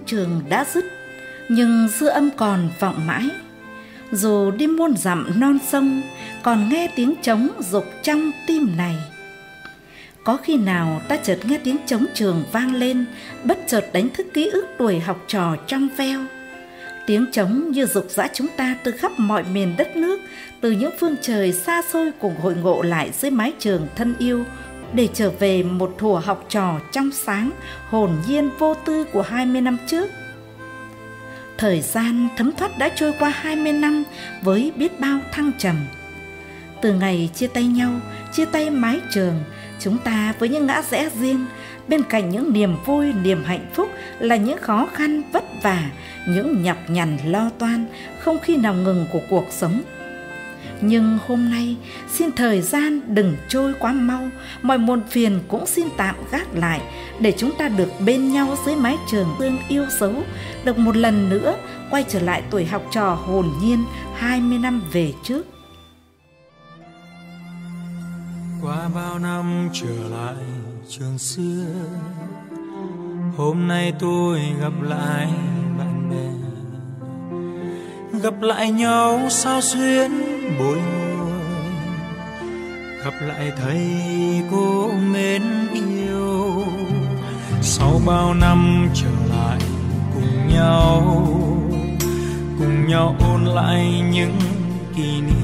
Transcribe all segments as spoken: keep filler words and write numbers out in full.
trường đã dứt, nhưng dư âm còn vọng mãi. Dù đi muôn dặm non sông, còn nghe tiếng trống rục trong tim này. Có khi nào ta chợt nghe tiếng trống trường vang lên, bất chợt đánh thức ký ức tuổi học trò trong veo. Tiếng trống như dục dã chúng ta từ khắp mọi miền đất nước, từ những phương trời xa xôi cùng hội ngộ lại dưới mái trường thân yêu, để trở về một thuở học trò trong sáng, hồn nhiên vô tư của hai mươi năm trước. Thời gian thấm thoát đã trôi qua hai mươi năm với biết bao thăng trầm. Từ ngày chia tay nhau, chia tay mái trường, chúng ta với những ngã rẽ riêng, bên cạnh những niềm vui, niềm hạnh phúc là những khó khăn, vất vả, những nhọc nhằn lo toan không khi nào ngừng của cuộc sống. Nhưng hôm nay, xin thời gian đừng trôi quá mau, mọi muộn phiền cũng xin tạm gác lại, để chúng ta được bên nhau dưới mái trường tương yêu dấu, được một lần nữa quay trở lại tuổi học trò hồn nhiên hai mươi năm về trước. Qua bao năm trở lại trường xưa, hôm nay tôi gặp lại bạn bè, gặp lại nhau sao xuyến bồi hồi, gặp lại thầy cô mến yêu. Sau bao năm trở lại cùng nhau, cùng nhau ôn lại những kỷ niệm.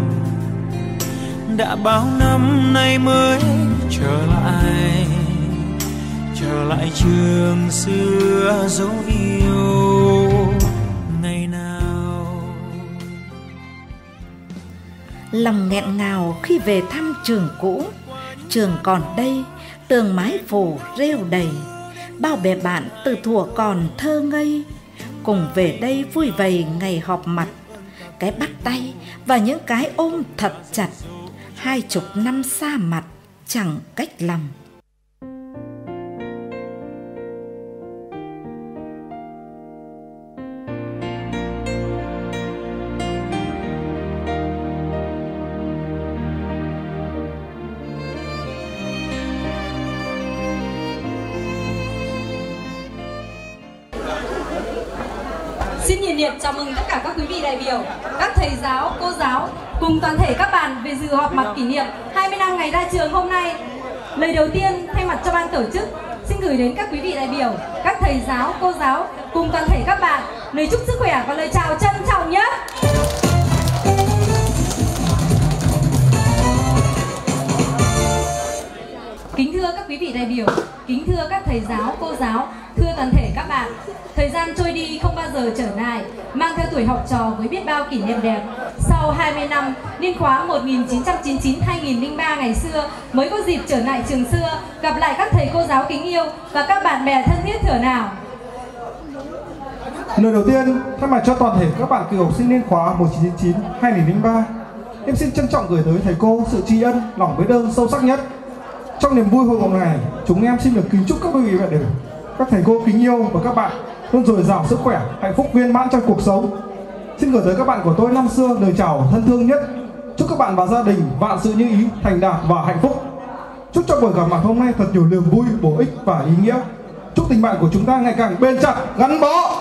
Đã bao năm nay mới trở lại, trở lại trường xưa dấu yêu ngày nào. Lòng nghẹn ngào khi về thăm trường cũ, trường còn đây, tường mái phủ rêu đầy, bao bè bạn từ thuở còn thơ ngây, cùng về đây vui vầy ngày họp mặt, cái bắt tay và những cái ôm thật chặt. Hai chục năm xa mặt chẳng cách lòng. Xin nhiệt liệt chào mừng tất cả các quý vị đại biểu, các thầy giáo, cô giáo cùng toàn thể các bạn về dự họp mặt kỷ niệm hai mươi năm ngày ra trường hôm nay. Lời đầu tiên thay mặt cho ban tổ chức xin gửi đến các quý vị đại biểu, các thầy giáo, cô giáo cùng toàn thể các bạn lời chúc sức khỏe và lời chào trân trọng nhất. Kính thưa các quý vị đại biểu, kính thưa các thầy giáo, cô giáo, thưa toàn thể các bạn. Thời gian trôi đi không bao giờ trở lại, mang theo tuổi học trò với biết bao kỷ niệm đẹp. Sau hai mươi năm, niên khóa một nghìn chín trăm chín mươi chín đến hai nghìn lẻ ba ngày xưa mới có dịp trở lại trường xưa, gặp lại các thầy cô giáo kính yêu và các bạn bè thân thiết thửa nào. Lời đầu tiên, thay mặt cho toàn thể các bạn cựu học sinh niên khóa một nghìn chín trăm chín mươi chín đến hai nghìn lẻ ba, em xin trân trọng gửi tới thầy cô sự tri ân, lòng biết ơn sâu sắc nhất. Trong niềm vui hội ngộ này, chúng em xin được kính chúc các quý vị đại biểu, các thầy cô kính yêu và các bạn luôn dồi dào sức khỏe, hạnh phúc viên mãn trong cuộc sống. Xin gửi tới các bạn của tôi năm xưa lời chào thân thương nhất. Chúc các bạn và gia đình vạn sự như ý, thành đạt và hạnh phúc. Chúc cho buổi gặp mặt hôm nay thật nhiều niềm vui, bổ ích và ý nghĩa. Chúc tình bạn của chúng ta ngày càng bền chặt, gắn bó.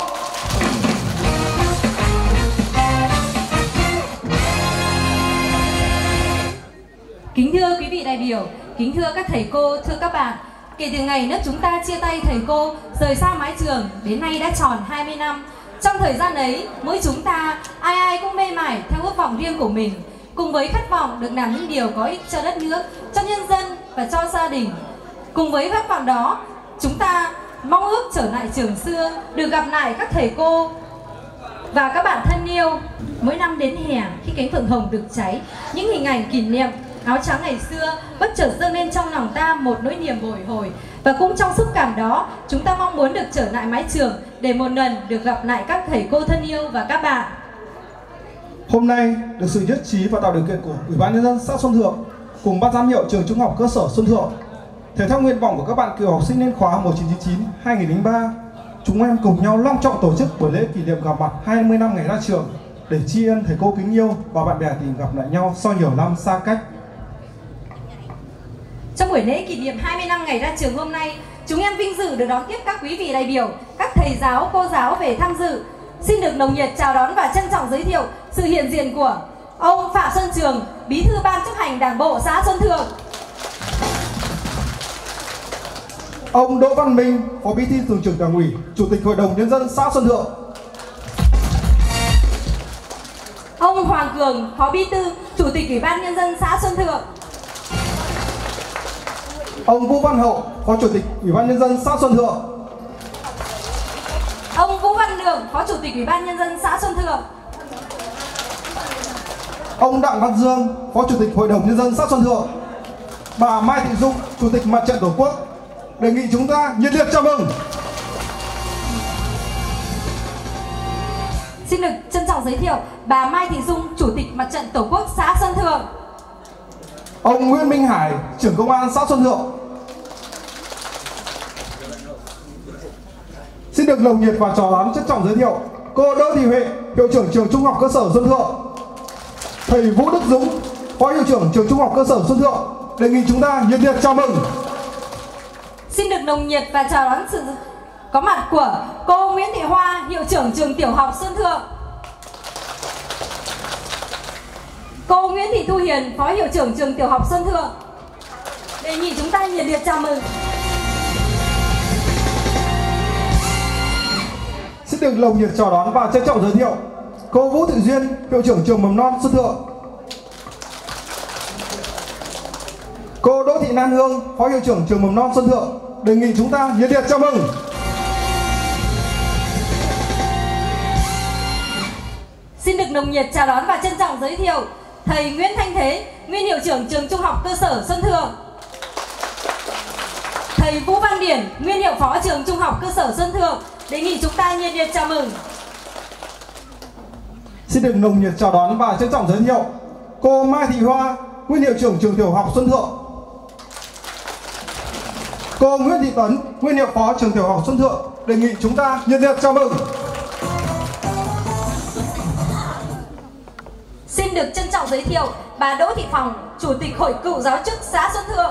Kính thưa quý vị đại biểu, kính thưa các thầy cô, thưa các bạn. Kể từ ngày nước chúng ta chia tay thầy cô, rời xa mái trường, đến nay đã tròn hai mươi năm. Trong thời gian ấy, mỗi chúng ta, ai ai cũng mê mải theo ước vọng riêng của mình, cùng với khát vọng được làm những điều có ích cho đất nước, cho nhân dân và cho gia đình. Cùng với khát vọng đó, chúng ta mong ước trở lại trường xưa, được gặp lại các thầy cô và các bạn thân yêu. Mỗi năm đến hè, khi cánh phượng hồng được cháy, những hình ảnh kỷ niệm áo trắng ngày xưa bất chợt dâng lên trong lòng ta một nỗi niềm bồi hồi. Và cũng trong xúc cảm đó, chúng ta mong muốn được trở lại mái trường để một lần được gặp lại các thầy cô thân yêu và các bạn. Hôm nay, được sự nhất trí và tạo điều kiện của Ủy ban nhân dân xã Xuân Thượng cùng ban giám hiệu trường Trung học cơ sở Xuân Thượng, thể theo nguyện vọng của các bạn cựu học sinh niên khóa một nghìn chín trăm chín mươi chín đến hai nghìn lẻ ba, chúng em cùng nhau long trọng tổ chức buổi lễ kỷ niệm gặp mặt hai mươi năm ngày ra trường để tri ân thầy cô kính yêu và bạn bè tìm gặp lại nhau sau nhiều năm xa cách. Trong buổi lễ kỷ niệm hai mươi năm ngày ra trường hôm nay, chúng em vinh dự được đón tiếp các quý vị đại biểu, các thầy thầy giáo, cô giáo về tham dự. Xin được nồng nhiệt chào đón và trân trọng giới thiệu sự hiện diện của ông Phạm Xuân Trường, Bí thư Ban chấp hành Đảng bộ xã Xuân Thượng. Ông Đỗ Văn Minh, Phó Bí thư Thường trực Đảng ủy, Chủ tịch Hội đồng Nhân dân xã Xuân Thượng. Ông Hoàng Cường, Phó Bí thư, Chủ tịch Ủy ban Nhân dân xã Xuân Thượng. Ông Vũ Văn Hậu, Phó Chủ tịch Ủy ban Nhân dân xã Xuân Thượng. Ông Vũ Văn Lượng, Phó Chủ tịch Ủy ban Nhân dân xã Xuân Thượng. Ông Đặng Văn Dương, Phó Chủ tịch Hội đồng Nhân dân xã Xuân Thượng. Bà Mai Thị Dung, Chủ tịch Mặt trận Tổ quốc. Đề nghị chúng ta nhiệt liệt chào mừng. Xin được trân trọng giới thiệu bà Mai Thị Dung, Chủ tịch Mặt trận Tổ quốc xã Xuân Thượng. Ông Nguyễn Minh Hải, Trưởng Công an xã Xuân Thượng. Xin được nồng nhiệt và chào đón trân trọng giới thiệu cô Đỗ Thị Huệ, Hiệu trưởng Trường Trung học cơ sở Xuân Thượng. Thầy Vũ Đức Dũng, Phó Hiệu trưởng Trường Trung học cơ sở Xuân Thượng. Đề nghị chúng ta nhiệt liệt chào mừng. Xin được nồng nhiệt và chào đón sự có mặt của cô Nguyễn Thị Hoa, Hiệu trưởng Trường Tiểu học Xuân Thượng. Cô Nguyễn Thị Thu Hiền, Phó Hiệu trưởng Trường Tiểu học Xuân Thượng. Đề nghị chúng ta nhiệt liệt chào mừng. Xin được nồng nhiệt chào đón và trân trọng giới thiệu cô Vũ Thị Duyên, Hiệu trưởng Trường Mầm non Xuân Thượng. Cô Đỗ Thị Lan Hương, Phó Hiệu trưởng Trường Mầm non Xuân Thượng. Đề nghị chúng ta nhiệt liệt chào mừng. Xin được nồng nhiệt chào đón và trân trọng giới thiệu thầy Nguyễn Thanh Thế, Nguyên Hiệu trưởng Trường Trung học cơ sở Xuân Thượng. Thầy Vũ Văn Điển, Nguyên Hiệu phó Trường Trung học cơ sở Xuân Thượng. Đề nghị chúng ta nhiệt liệt chào mừng. Xin được nồng nhiệt chào đón và trân trọng giới thiệu cô Mai Thị Hoa, Nguyên Hiệu trưởng Trường Tiểu học Xuân Thượng. Cô Nguyễn Thị Tấn, Nguyên Hiệu phó Trường Tiểu học Xuân Thượng. Đề nghị chúng ta nhiệt liệt chào mừng. Xin được trân trọng giới thiệu bà Đỗ Thị Phòng, Chủ tịch Hội Cựu giáo chức xã Xuân Thượng.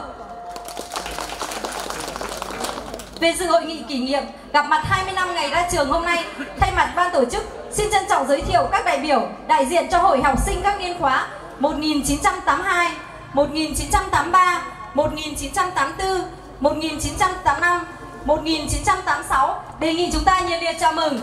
Về dự hội nghị kỷ niệm gặp mặt hai mươi năm ngày ra trường hôm nay, thay mặt ban tổ chức xin trân trọng giới thiệu các đại biểu đại diện cho Hội học sinh các niên khóa một nghìn chín trăm tám mươi hai, một nghìn chín trăm tám mươi ba, một nghìn chín trăm tám mươi tư, một nghìn chín trăm tám mươi lăm, một nghìn chín trăm tám mươi sáu. Đề nghị chúng ta nhiệt liệt chào mừng.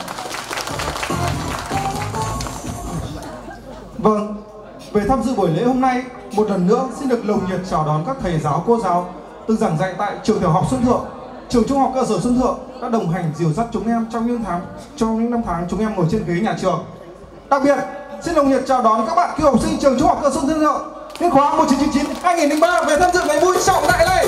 Vâng, về tham dự buổi lễ hôm nay, một lần nữa xin được nồng nhiệt chào đón các thầy giáo, cô giáo từng giảng dạy tại Trường Tiểu học Xuân Thượng, Trường Trung học cơ sở Xuân Thượng đã đồng hành dìu dắt chúng em trong những tháng trong những năm tháng chúng em ngồi trên ghế nhà trường. Đặc biệt, xin nồng nhiệt chào đón các bạn cựu học sinh Trường Trung học cơ sở Xuân Thượng niên khóa một nghìn chín trăm chín mươi chín hai nghìn lẻ ba về tham dự ngày vui trọng đại này.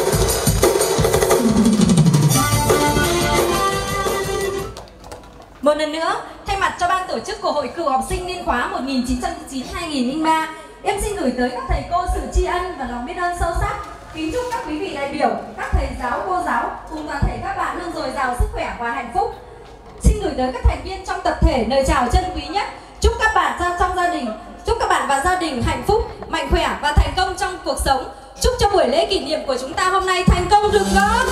Một lần nữa, thay mặt cho ban tổ chức của Hội Cựu học sinh niên khóa một nghìn chín trăm chín mươi chín hai nghìn lẻ ba, em xin gửi tới các thầy cô sự tri ân và lòng biết ơn sâu sắc. Kính chúc các quý vị đại biểu, các thầy giáo, cô giáo cùng toàn thể các bạn luôn dồi dào sức khỏe và hạnh phúc. Xin gửi tới các thành viên trong tập thể lời chào trân quý nhất. Chúc các bạn ra trong gia đình, chúc các bạn và gia đình hạnh phúc, mạnh khỏe và thành công trong cuộc sống. Chúc cho buổi lễ kỷ niệm của chúng ta hôm nay thành công rực rỡ.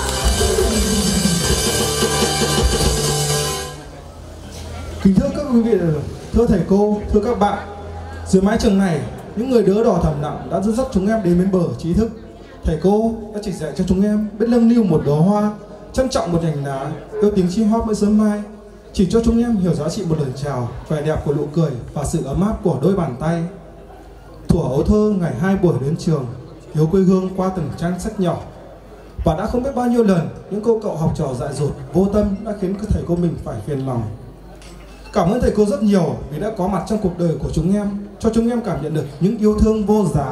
Kính thưa các quý vị, thưa thầy cô, thưa các bạn, dưới mái trường này, những người đỡ đỏ thầm lặng đã dẫn dắt chúng em đến bên bờ trí thức. Thầy cô đã chỉ dạy cho chúng em biết nâng niu một đóa hoa, trân trọng một nhành lá, yêu tiếng chim hót mỗi sớm mai, chỉ cho chúng em hiểu giá trị một lời chào, vẻ đẹp của nụ cười và sự ấm áp của đôi bàn tay. Thuở ấu thơ ngày hai buổi đến trường, hiếu quê hương qua từng trang sách nhỏ, và đã không biết bao nhiêu lần những cô cậu học trò dại dột, vô tâm đã khiến các thầy cô mình phải phiền lòng. Cảm ơn thầy cô rất nhiều vì đã có mặt trong cuộc đời của chúng em, cho chúng em cảm nhận được những yêu thương vô giá.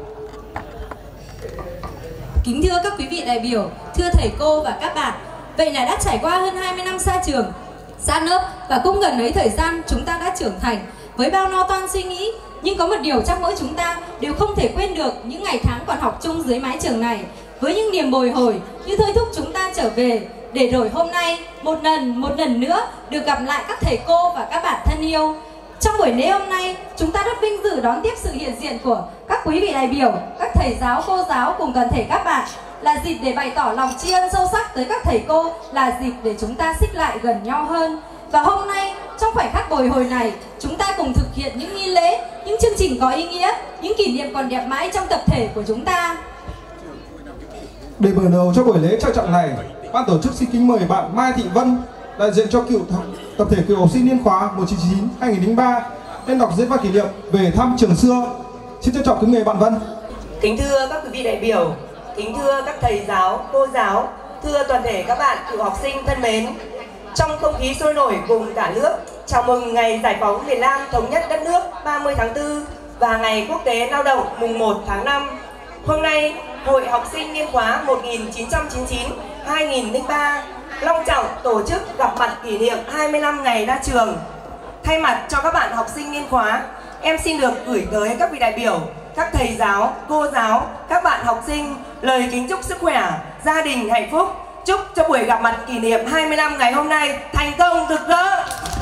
Kính thưa các quý vị đại biểu, thưa thầy cô và các bạn, vậy là đã trải qua hơn hai mươi năm xa trường, xa lớp và cũng gần ấy thời gian chúng ta đã trưởng thành với bao no toan suy nghĩ. Nhưng có một điều trong mỗi chúng ta đều không thể quên được những ngày tháng còn học chung dưới mái trường này, với những niềm bồi hồi như thôi thúc chúng ta trở về, để rồi hôm nay một lần một lần nữa được gặp lại các thầy cô và các bạn thân yêu. Trong buổi lễ hôm nay, chúng ta rất vinh dự đón tiếp sự hiện diện của các quý vị đại biểu, các thầy giáo, cô giáo cùng toàn thể các bạn là dịp để bày tỏ lòng tri ân sâu sắc tới các thầy cô, là dịp để chúng ta xích lại gần nhau hơn. Và hôm nay, trong khoảnh khắc bồi hồi này, chúng ta cùng thực hiện những nghi lễ, những chương trình có ý nghĩa, những kỷ niệm còn đẹp mãi trong tập thể của chúng ta. Để mở đầu cho buổi lễ trang trọng này, ban tổ chức xin kính mời bạn Mai Thị Vân, đại diện cho cựu tập thể cựu học sinh niên khóa một chín chín chín hai nghìn không trăm lẻ ba, lên đọc diễn văn kỷ niệm về thăm trường xưa. Xin trân trọng kính mời bạn Vân. Kính thưa các quý vị đại biểu, kính thưa các thầy giáo, cô giáo, thưa toàn thể các bạn cựu học sinh thân mến. Trong không khí sôi nổi cùng cả nước chào mừng ngày giải phóng miền Nam thống nhất đất nước ba mươi tháng tư và ngày quốc tế lao động mùng một tháng năm, hôm nay Hội học sinh niên khóa một nghìn chín trăm chín mươi chín hai nghìn không trăm lẻ ba long trọng tổ chức gặp mặt kỷ niệm hai mươi năm ngày ra trường. Thay mặt cho các bạn học sinh niên khóa, em xin được gửi tới các vị đại biểu, các thầy giáo, cô giáo, các bạn học sinh lời kính chúc sức khỏe, gia đình hạnh phúc. Chúc cho buổi gặp mặt kỷ niệm hai mươi năm ngày hôm nay thành công rực rỡ.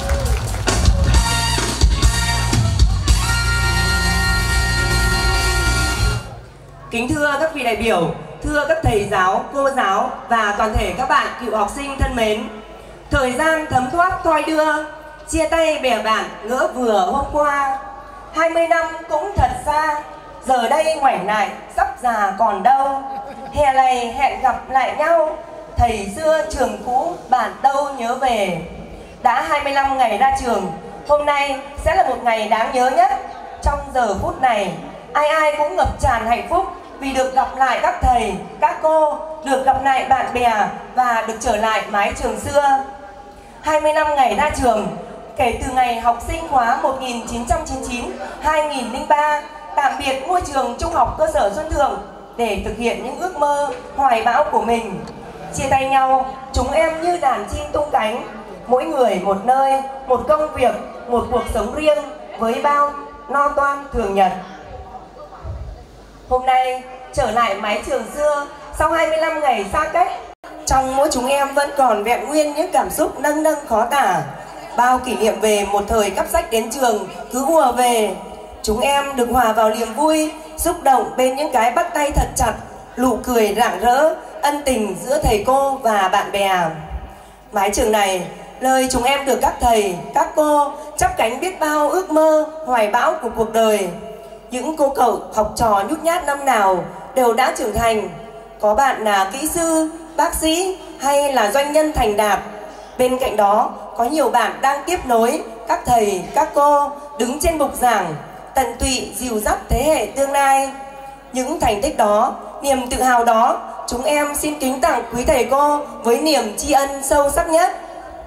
Kính thưa các vị đại biểu, thưa các thầy giáo, cô giáo và toàn thể các bạn cựu học sinh thân mến. Thời gian thấm thoát thoi đưa, chia tay bè bạn ngỡ vừa hôm qua. hai mươi năm cũng thật xa, giờ đây ngoảnh lại sắp già còn đâu. Hè này hẹn gặp lại nhau, thầy xưa trường cũ bạn đâu nhớ về. Đã hai mươi lăm ngày ra trường, hôm nay sẽ là một ngày đáng nhớ nhất. Trong giờ phút này, ai ai cũng ngập tràn hạnh phúc vì được gặp lại các thầy, các cô, được gặp lại bạn bè và được trở lại mái trường xưa. hai mươi năm ngày ra trường, kể từ ngày học sinh khóa một nghìn chín trăm chín mươi chín hai nghìn không trăm lẻ ba tạm biệt ngôi trường trung học cơ sở Xuân Thượng để thực hiện những ước mơ, hoài bão của mình. Chia tay nhau, chúng em như đàn chim tung cánh, mỗi người một nơi, một công việc, một cuộc sống riêng với bao no toan thường nhật. Hôm nay trở lại mái trường xưa sau hai mươi lăm ngày xa cách, trong mỗi chúng em vẫn còn vẹn nguyên những cảm xúc nâng nâng khó tả. Bao kỷ niệm về một thời cắp sách đến trường cứ ùa về. Chúng em được hòa vào niềm vui, xúc động bên những cái bắt tay thật chặt, nụ cười rạng rỡ, ân tình giữa thầy cô và bạn bè. Mái trường này, lời chúng em được các thầy, các cô chắp cánh biết bao ước mơ, hoài bão của cuộc đời. Những cô cậu học trò nhút nhát năm nào đều đã trưởng thành. Có bạn là kỹ sư, bác sĩ hay là doanh nhân thành đạt. Bên cạnh đó, có nhiều bạn đang tiếp nối các thầy, các cô đứng trên bục giảng, tận tụy dìu dắt thế hệ tương lai. Những thành tích đó, niềm tự hào đó, chúng em xin kính tặng quý thầy cô với niềm tri ân sâu sắc nhất.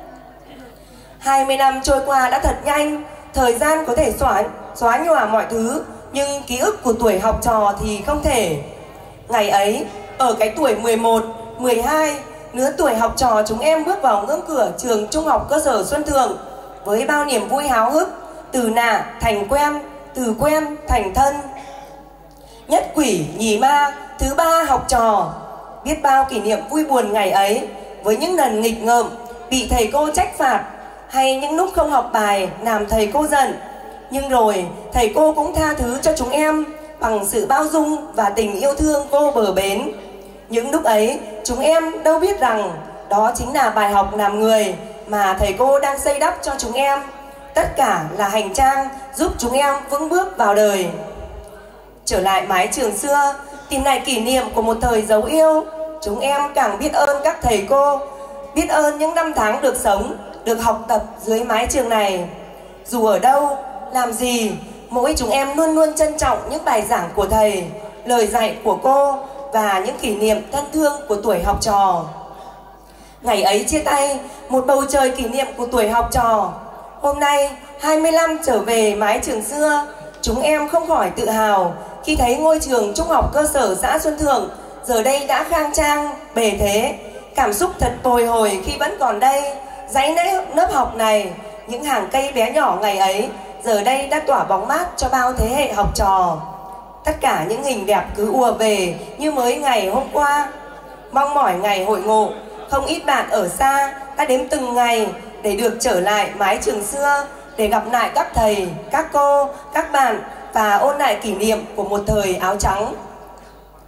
hai mươi năm trôi qua đã thật nhanh, thời gian có thể xóa, xóa nhòa mọi thứ, nhưng ký ức của tuổi học trò thì không thể. Ngày ấy, ở cái tuổi mười một, mười hai, lứa tuổi học trò chúng em bước vào ngưỡng cửa trường trung học cơ sở Xuân Thượng với bao niềm vui háo hức, từ nạ thành quen, từ quen thành thân. Nhất quỷ nhì ma, thứ ba học trò. Biết bao kỷ niệm vui buồn ngày ấy, với những lần nghịch ngợm, bị thầy cô trách phạt, hay những lúc không học bài làm thầy cô giận. Nhưng rồi thầy cô cũng tha thứ cho chúng em bằng sự bao dung và tình yêu thương vô bờ bến. Những lúc ấy chúng em đâu biết rằng đó chính là bài học làm người mà thầy cô đang xây đắp cho chúng em. Tất cả là hành trang giúp chúng em vững bước vào đời. Trở lại mái trường xưa, tìm lại kỷ niệm của một thời dấu yêu, chúng em càng biết ơn các thầy cô, biết ơn những năm tháng được sống, được học tập dưới mái trường này. Dù ở đâu, làm gì, mỗi chúng em luôn luôn trân trọng những bài giảng của thầy, lời dạy của cô và những kỷ niệm thân thương của tuổi học trò. Ngày ấy chia tay, một bầu trời kỷ niệm của tuổi học trò. Hôm nay, hai mươi năm trở về mái trường xưa, chúng em không khỏi tự hào khi thấy ngôi trường trung học cơ sở xã Xuân Thượng giờ đây đã khang trang, bề thế. Cảm xúc thật bồi hồi khi vẫn còn đây. Dãy lớp học này, những hàng cây bé nhỏ ngày ấy giờ đây đã tỏa bóng mát cho bao thế hệ học trò. Tất cả những hình đẹp cứ ùa về như mới ngày hôm qua. Mong mỏi ngày hội ngộ, không ít bạn ở xa đã đếm từng ngày để được trở lại mái trường xưa, để gặp lại các thầy, các cô, các bạn và ôn lại kỷ niệm của một thời áo trắng.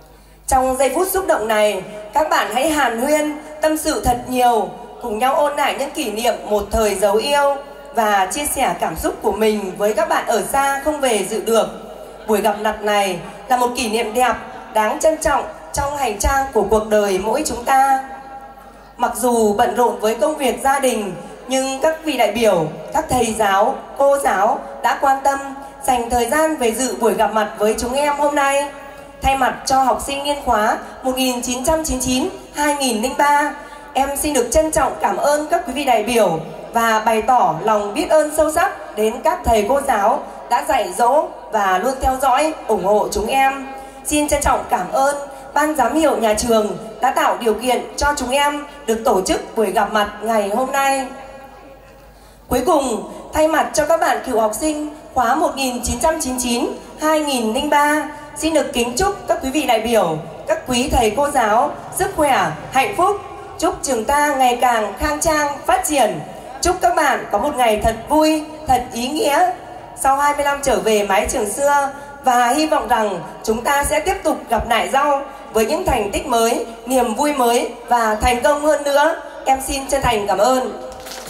Trong giây phút xúc động này, các bạn hãy hàn huyên, tâm sự thật nhiều, cùng nhau ôn lại những kỷ niệm một thời dấu yêu và chia sẻ cảm xúc của mình với các bạn ở xa không về dự được. Buổi gặp mặt này là một kỷ niệm đẹp, đáng trân trọng trong hành trang của cuộc đời mỗi chúng ta. Mặc dù bận rộn với công việc gia đình, nhưng các vị đại biểu, các thầy giáo, cô giáo đã quan tâm, dành thời gian về dự buổi gặp mặt với chúng em hôm nay. Thay mặt cho học sinh niên khóa một nghìn chín trăm chín mươi chín hai nghìn lẻ ba, em xin được trân trọng cảm ơn các quý vị đại biểu và bày tỏ lòng biết ơn sâu sắc đến các thầy cô giáo đã dạy dỗ và luôn theo dõi, ủng hộ chúng em. Xin trân trọng cảm ơn Ban giám hiệu nhà trường đã tạo điều kiện cho chúng em được tổ chức buổi gặp mặt ngày hôm nay. Cuối cùng, thay mặt cho các bạn cựu học sinh khóa một nghìn chín trăm chín mươi chín hai nghìn lẻ ba, xin được kính chúc các quý vị đại biểu, các quý thầy cô giáo sức khỏe, hạnh phúc. Chúc trường ta ngày càng khang trang, phát triển. Chúc các bạn có một ngày thật vui, thật ý nghĩa sau hai mươi năm trở về mái trường xưa, và hy vọng rằng chúng ta sẽ tiếp tục gặp lại nhau với những thành tích mới, niềm vui mới và thành công hơn nữa. Em xin chân thành cảm ơn.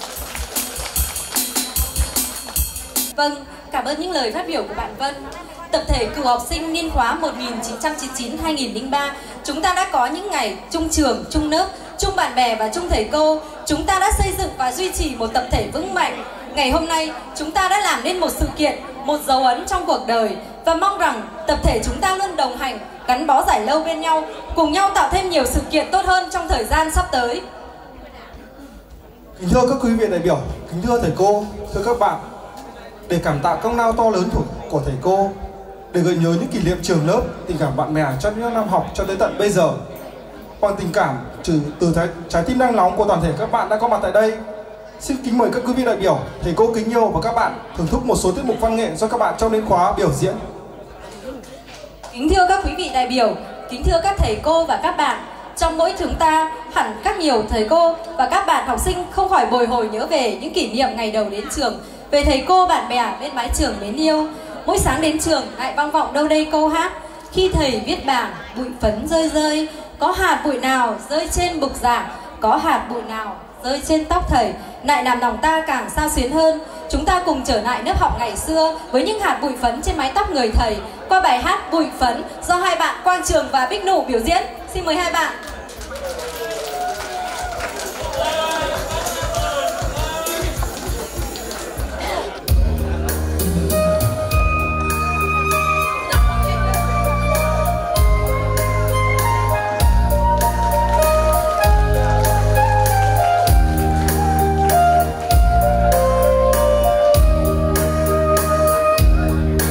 Vâng, cảm ơn những lời phát biểu của bạn Vân. Tập thể cựu học sinh niên khóa một nghìn chín trăm chín mươi chín hai nghìn lẻ ba, chúng ta đã có những ngày chung trường, chung lớp, chung bạn bè và chung thầy cô. Chúng ta đã xây dựng và duy trì một tập thể vững mạnh. Ngày hôm nay, chúng ta đã làm nên một sự kiện, một dấu ấn trong cuộc đời, và mong rằng tập thể chúng ta luôn đồng hành, gắn bó dài lâu bên nhau, cùng nhau tạo thêm nhiều sự kiện tốt hơn trong thời gian sắp tới. Kính thưa các quý vị đại biểu, kính thưa thầy cô, thưa các bạn, để cảm tạ công lao to lớn của, của thầy cô, để gợi nhớ những kỷ niệm trường lớp, tình cảm bạn bè trong những năm học cho tới tận bây giờ, bằng tình cảm từ, từ trái, trái tim đang nóng của toàn thể các bạn đã có mặt tại đây, xin kính mời các quý vị đại biểu, thầy cô kính yêu và các bạn thưởng thức một số tiết mục văn nghệ do các bạn trong niên khóa biểu diễn. Kính thưa các quý vị đại biểu, kính thưa các thầy cô và các bạn, trong mỗi chúng ta hẳn các nhiều thầy cô và các bạn học sinh không khỏi bồi hồi nhớ về những kỷ niệm ngày đầu đến trường, về thầy cô bạn bè bên mái trường mến yêu. Mỗi sáng đến trường lại vang vọng đâu đây câu hát: khi thầy viết bảng bụi phấn rơi rơi, có hạt bụi nào rơi trên bục giảng, có hạt bụi nào rơi trên tóc thầy, lại làm lòng ta càng xao xuyến hơn. Chúng ta cùng trở lại lớp học ngày xưa với những hạt bụi phấn trên mái tóc người thầy qua bài hát Bụi Phấn do hai bạn Quang Trường và Bích Nụ biểu diễn. Xin mời hai bạn.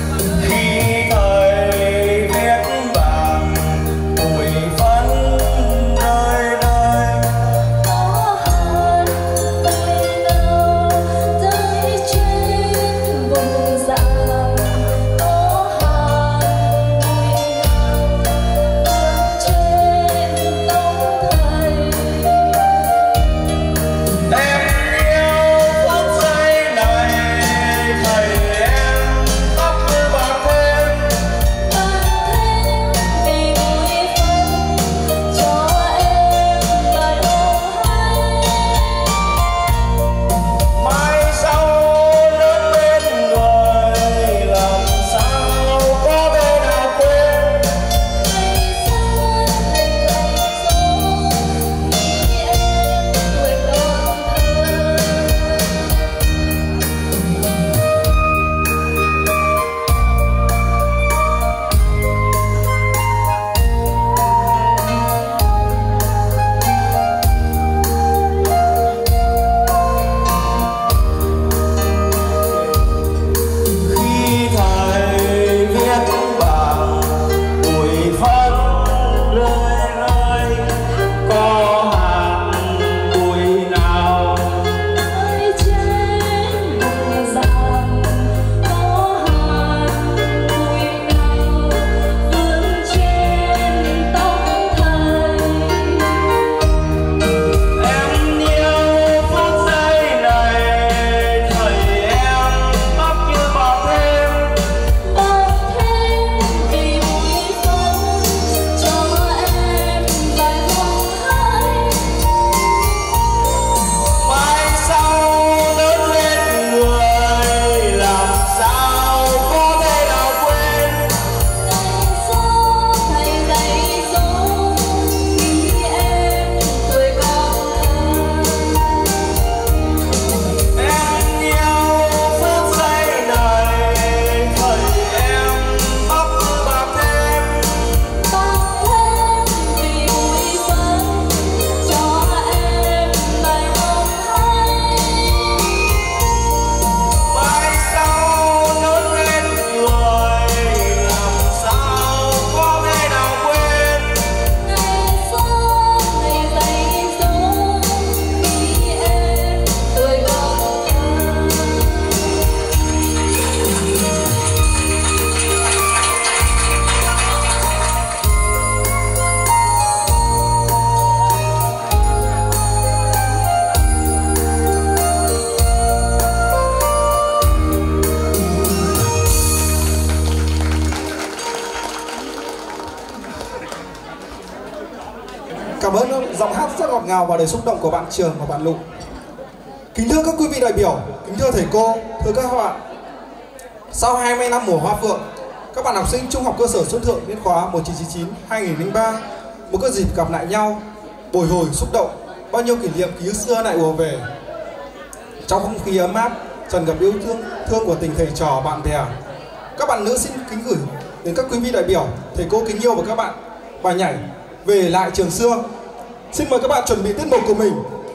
Khi thầy viết bảng bụi phấn Cảm ơn giọng hát rất ngọt ngào và đầy xúc động của bạn Trường và bạn Lụ. Kính thưa các quý vị đại biểu, kính thưa thầy cô, thưa các bạn. Sau hai mươi năm mùa hoa phượng, các bạn học sinh Trung học cơ sở Xuân Thượng niên khóa một nghìn chín trăm chín mươi chín hai nghìn không trăm lẻ ba một cái dịp gặp lại nhau, bồi hồi xúc động, bao nhiêu kỷ niệm ký ức xưa lại ùa về. Trong không khí ấm áp, tràn ngập yêu thương thương của tình thầy trò bạn bè, các bạn nữ xin kính gửi đến các quý vị đại biểu, thầy cô kính yêu và các bạn bài nhảy Về Lại Trường Xưa. Xin mời các bạn chuẩn bị tiết mục của mình.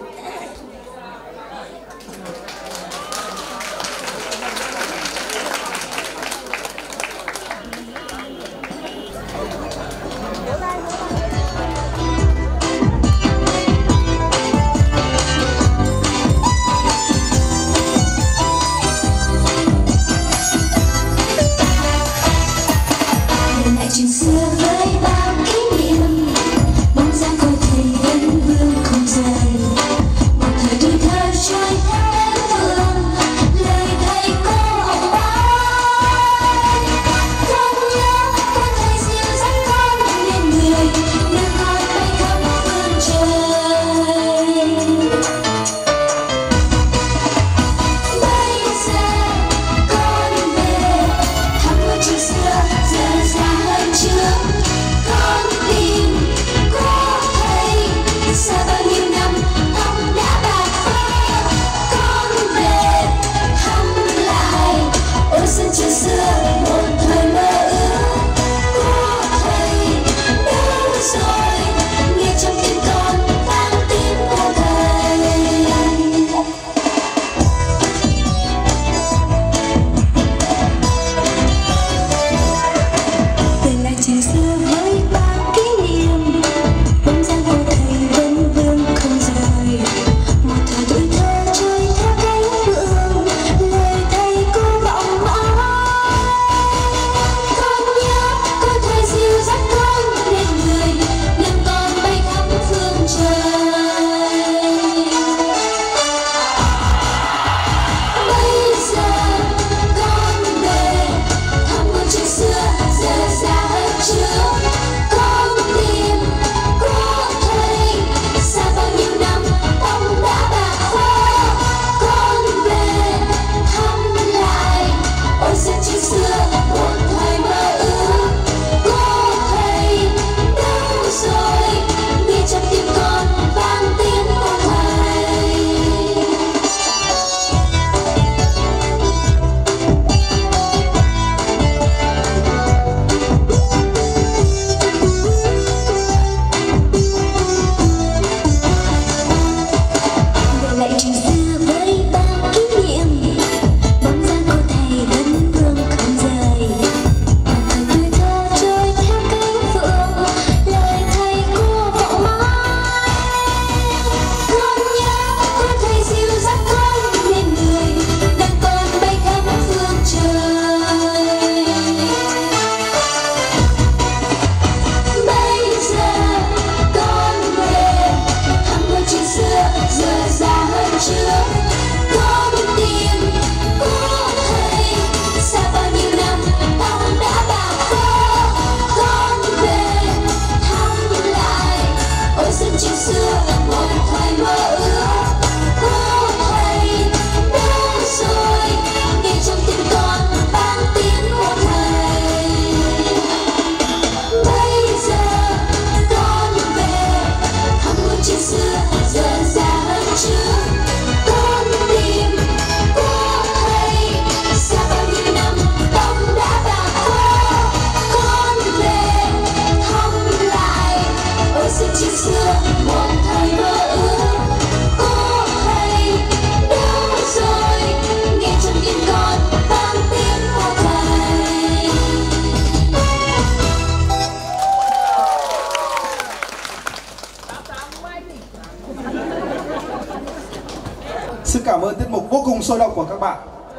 Xin cảm ơn tiết mục vô cùng sôi động của các bạn.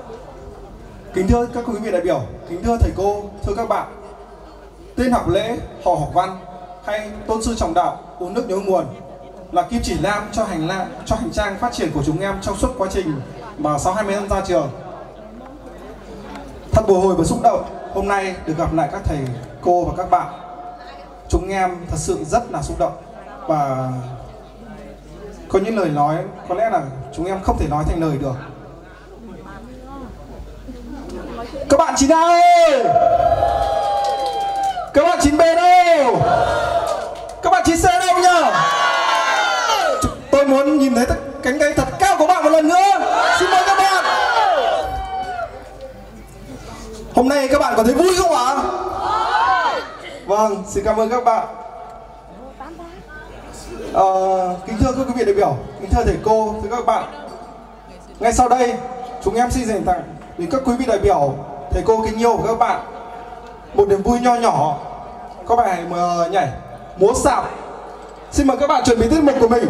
Kính thưa các quý vị đại biểu, kính thưa thầy cô, thưa các bạn. Tên học lễ, họ học văn hay tôn sư trọng đạo, uống nước nhớ nguồn là kim chỉ nam cho hành lang cho hành trang phát triển của chúng em trong suốt quá trình mà sau hai mươi năm ra trường. Thật bồi hồi và xúc động hôm nay được gặp lại các thầy cô và các bạn. Chúng em thật sự rất là xúc động. và có những lời nói có lẽ là chúng em không thể nói thành lời được. Các bạn chín A ơi! Các bạn chín B đâu? Các bạn chín C đâu nhá? Tôi muốn nhìn thấy cánh tay thật cao của bạn một lần nữa. Xin mời các bạn. Hôm nay các bạn có thấy vui không ạ? Vâng, xin cảm ơn các bạn. Ờ, kính thưa các quý vị đại biểu, kính thưa thầy cô, thưa các bạn. Ngay sau đây, chúng em xin dành tặng đến các quý vị đại biểu, thầy cô kính yêu của các bạn một niềm vui nho nhỏ. Các bạn hãy uh, nhảy múa sạp. Xin mời các bạn chuẩn bị tiết mục của mình.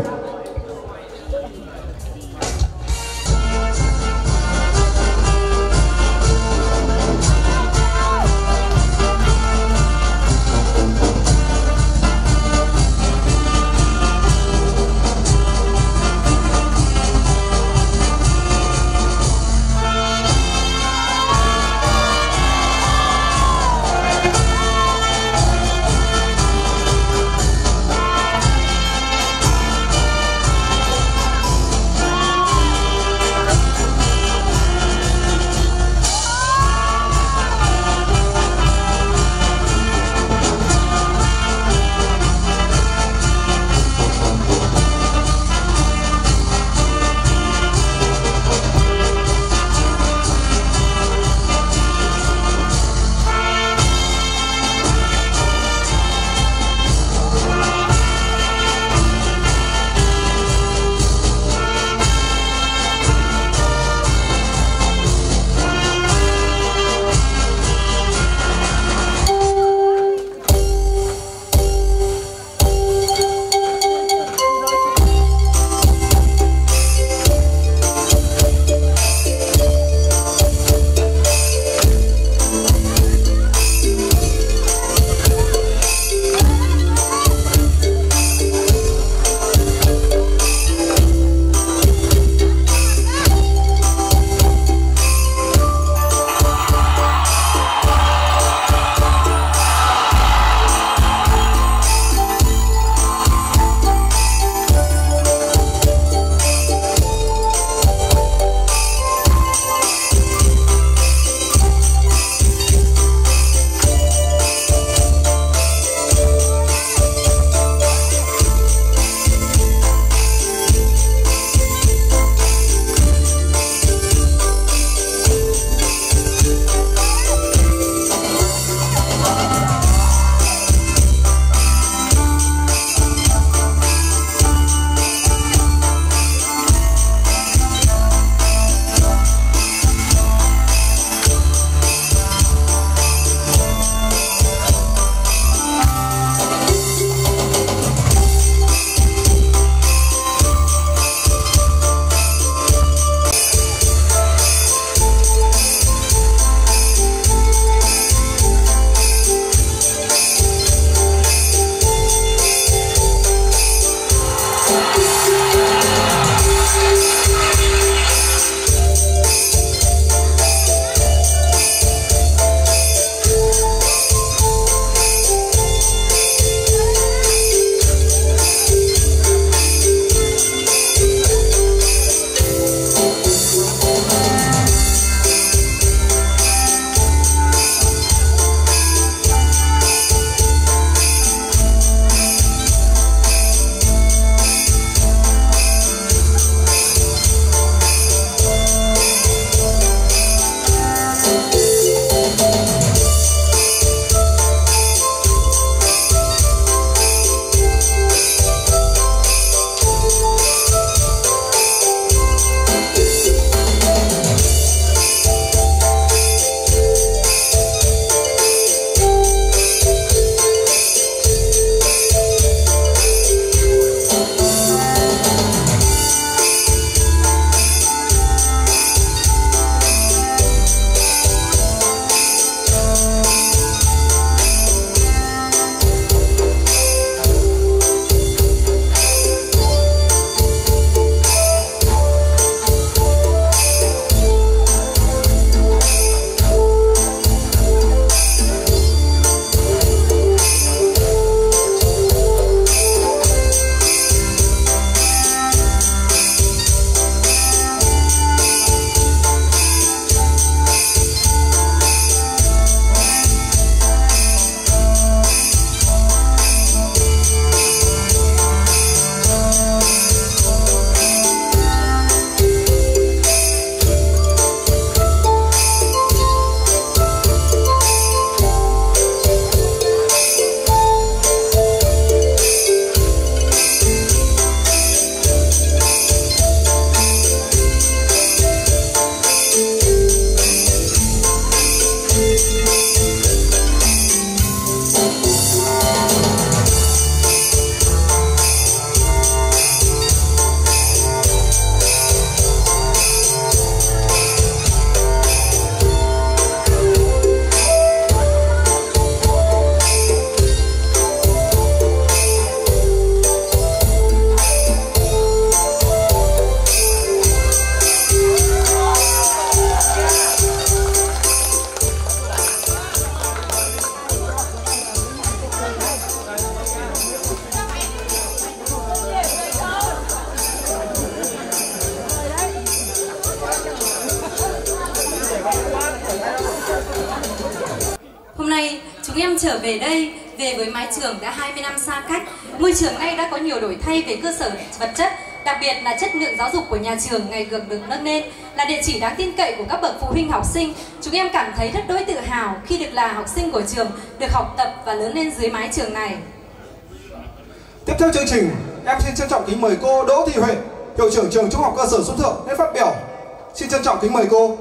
trở về đây, về với mái trường đã hai mươi năm xa cách. Ngôi trường nay đã có nhiều đổi thay về cơ sở vật chất, đặc biệt là chất lượng giáo dục của nhà trường ngày càng được nâng lên, là địa chỉ đáng tin cậy của các bậc phụ huynh học sinh. Chúng em cảm thấy rất đỗi tự hào khi được là học sinh của trường, được học tập và lớn lên dưới mái trường này. Tiếp theo chương trình, em xin trân trọng kính mời cô Đỗ Thị Huệ, hiệu trưởng trường Trung học cơ sở Xuân Thượng lên phát biểu. Xin trân trọng kính mời cô.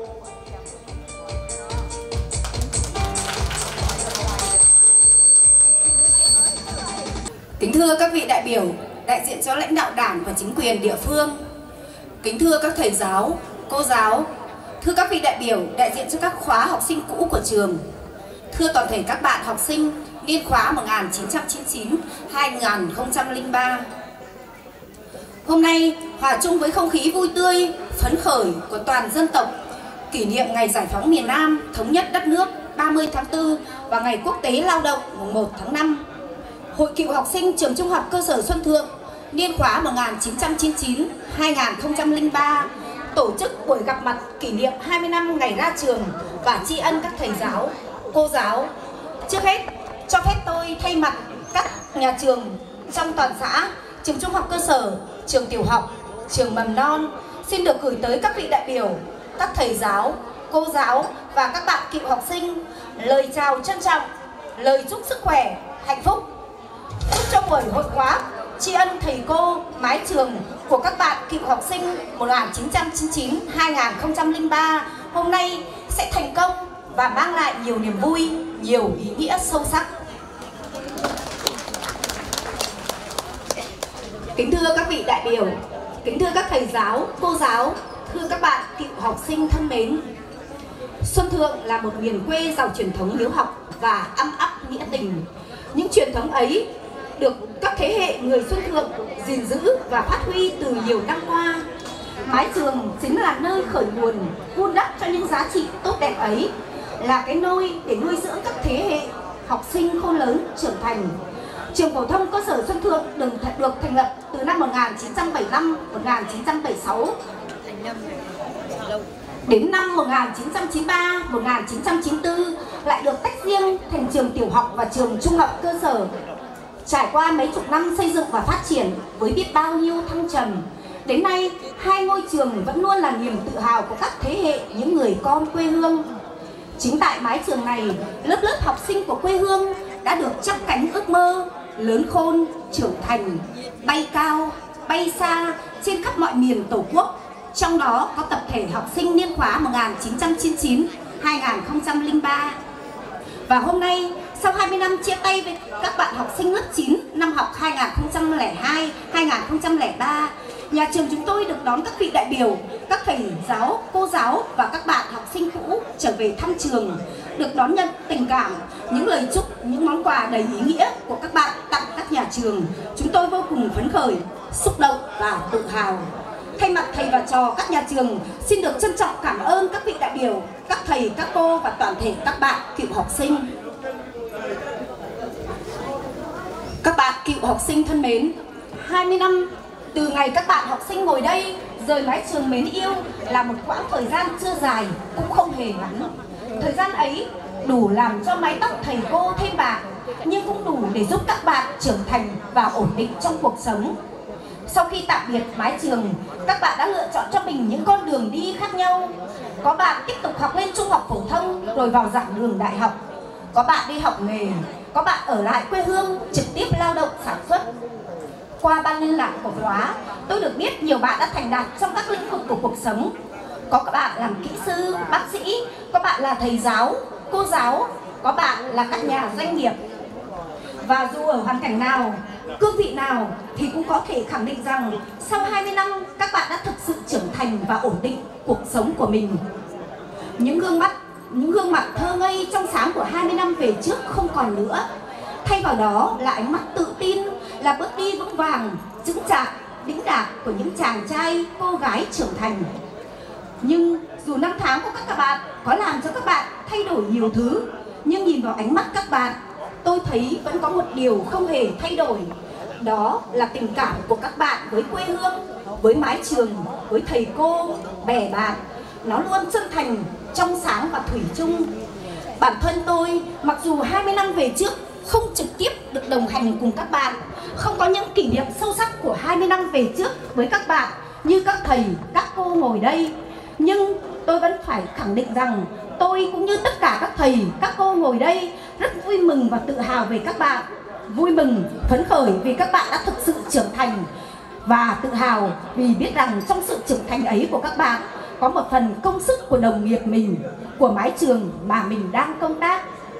Kính thưa các vị đại biểu, đại diện cho lãnh đạo Đảng và chính quyền địa phương. Kính thưa các thầy giáo, cô giáo. Thưa các vị đại biểu, đại diện cho các khóa học sinh cũ của trường. Thưa toàn thể các bạn học sinh niên khóa một nghìn chín trăm chín mươi chín đến hai nghìn không trăm lẻ ba. Hôm nay, hòa chung với không khí vui tươi, phấn khởi của toàn dân tộc, kỷ niệm ngày giải phóng miền Nam, thống nhất đất nước ba mươi tháng tư và ngày quốc tế lao động mùng một tháng năm. Hội cựu học sinh trường Trung học cơ sở Xuân Thượng niên khóa một nghìn chín trăm chín mươi chín đến hai nghìn không trăm lẻ ba tổ chức buổi gặp mặt kỷ niệm hai mươi năm ngày ra trường và tri ân các thầy giáo, cô giáo. Trước hết, cho phép tôi thay mặt các nhà trường trong toàn xã, trường trung học cơ sở, trường tiểu học, trường mầm non xin được gửi tới các vị đại biểu, các thầy giáo, cô giáo và các bạn cựu học sinh lời chào trân trọng, lời chúc sức khỏe, hạnh phúc. Chúc cho buổi hội khóa tri ân thầy cô mái trường của các bạn cựu học sinh một nghìn chín trăm chín mươi chín đến hai nghìn không trăm lẻ ba hôm nay sẽ thành công và mang lại nhiều niềm vui, nhiều ý nghĩa sâu sắc. Kính thưa các vị đại biểu, kính thưa các thầy giáo, cô giáo, thưa các bạn cựu học sinh thân mến. Xuân Thượng là một miền quê giàu truyền thống hiếu học và âm ấp nghĩa tình. Những truyền thống ấy được các thế hệ người Xuân Thượng gìn giữ và phát huy từ nhiều năm qua. Mái trường chính là nơi khởi nguồn, vun đắp cho những giá trị tốt đẹp ấy, là cái nôi để nuôi dưỡng các thế hệ học sinh khôn lớn trưởng thành. Trường phổ thông cơ sở Xuân Thượng được, được thành lập từ năm một nghìn chín trăm bảy mươi lăm đến một nghìn chín trăm bảy mươi sáu. Đến năm một nghìn chín trăm chín mươi ba đến một nghìn chín trăm chín mươi tư lại được tách riêng thành trường tiểu học và trường trung học cơ sở. Trải qua mấy chục năm xây dựng và phát triển với biết bao nhiêu thăng trầm, đến nay hai ngôi trường vẫn luôn là niềm tự hào của các thế hệ những người con quê hương. Chính tại mái trường này, lớp lớp học sinh của quê hương đã được chắp cánh ước mơ, lớn khôn, trưởng thành, bay cao, bay xa trên khắp mọi miền Tổ quốc. Trong đó có tập thể học sinh niên khóa một nghìn chín trăm chín mươi chín đến hai nghìn không trăm lẻ ba. Và hôm nay, sau hai mươi năm chia tay với các bạn học sinh lớp chín năm học hai nghìn không trăm lẻ hai đến hai nghìn không trăm lẻ ba, nhà trường chúng tôi được đón các vị đại biểu, các thầy giáo, cô giáo và các bạn học sinh cũ trở về thăm trường, được đón nhận tình cảm, những lời chúc, những món quà đầy ý nghĩa của các bạn tặng các nhà trường. Chúng tôi vô cùng phấn khởi, xúc động và tự hào. Thay mặt thầy và trò các nhà trường, xin được trân trọng cảm ơn các vị đại biểu, các thầy, các cô và toàn thể các bạn cựu học sinh. Các bạn cựu học sinh thân mến, hai mươi năm từ ngày các bạn học sinh ngồi đây rời mái trường mến yêu là một quãng thời gian chưa dài cũng không hề ngắn. Thời gian ấy đủ làm cho mái tóc thầy cô thêm bạc, nhưng cũng đủ để giúp các bạn trưởng thành và ổn định trong cuộc sống. Sau khi tạm biệt mái trường, các bạn đã lựa chọn cho mình những con đường đi khác nhau. Có bạn tiếp tục học lên trung học phổ thông rồi vào giảng đường đại học. Có bạn đi học nghề, có bạn ở lại quê hương trực tiếp lao động sản xuất. Qua ban liên lạc của khóa, tôi được biết nhiều bạn đã thành đạt trong các lĩnh vực của cuộc sống. Có các bạn làm kỹ sư, bác sĩ, có bạn là thầy giáo, cô giáo, có bạn là các nhà doanh nghiệp. Và dù ở hoàn cảnh nào, cương vị nào thì cũng có thể khẳng định rằng sau hai mươi năm các bạn đã thực sự trưởng thành và ổn định cuộc sống của mình. Những gương mắt, những gương mặt thơ ngây trong sáng của hai mươi năm về trước không còn nữa. Thay vào đó là ánh mắt tự tin, là bước đi vững vàng, chững chạc, đĩnh đạc của những chàng trai, cô gái trưởng thành. Nhưng dù năm tháng của các bạn có làm cho các bạn thay đổi nhiều thứ, nhưng nhìn vào ánh mắt các bạn, tôi thấy vẫn có một điều không hề thay đổi. Đó là tình cảm của các bạn với quê hương, với mái trường, với thầy cô, bè bạn. Nó luôn chân thành, trong sáng và thủy chung. Bản thân tôi, mặc dù hai mươi năm về trước không trực tiếp được đồng hành cùng các bạn, không có những kỷ niệm sâu sắc của hai mươi năm về trước với các bạn như các thầy, các cô ngồi đây, nhưng tôi vẫn phải khẳng định rằng tôi cũng như tất cả các thầy, các cô ngồi đây rất vui mừng và tự hào về các bạn. Vui mừng, phấn khởi vì các bạn đã thực sự trưởng thành, và tự hào vì biết rằng trong sự trưởng thành ấy của các bạn có một phần công sức của đồng nghiệp mình, của mái trường mà mình đang công tác.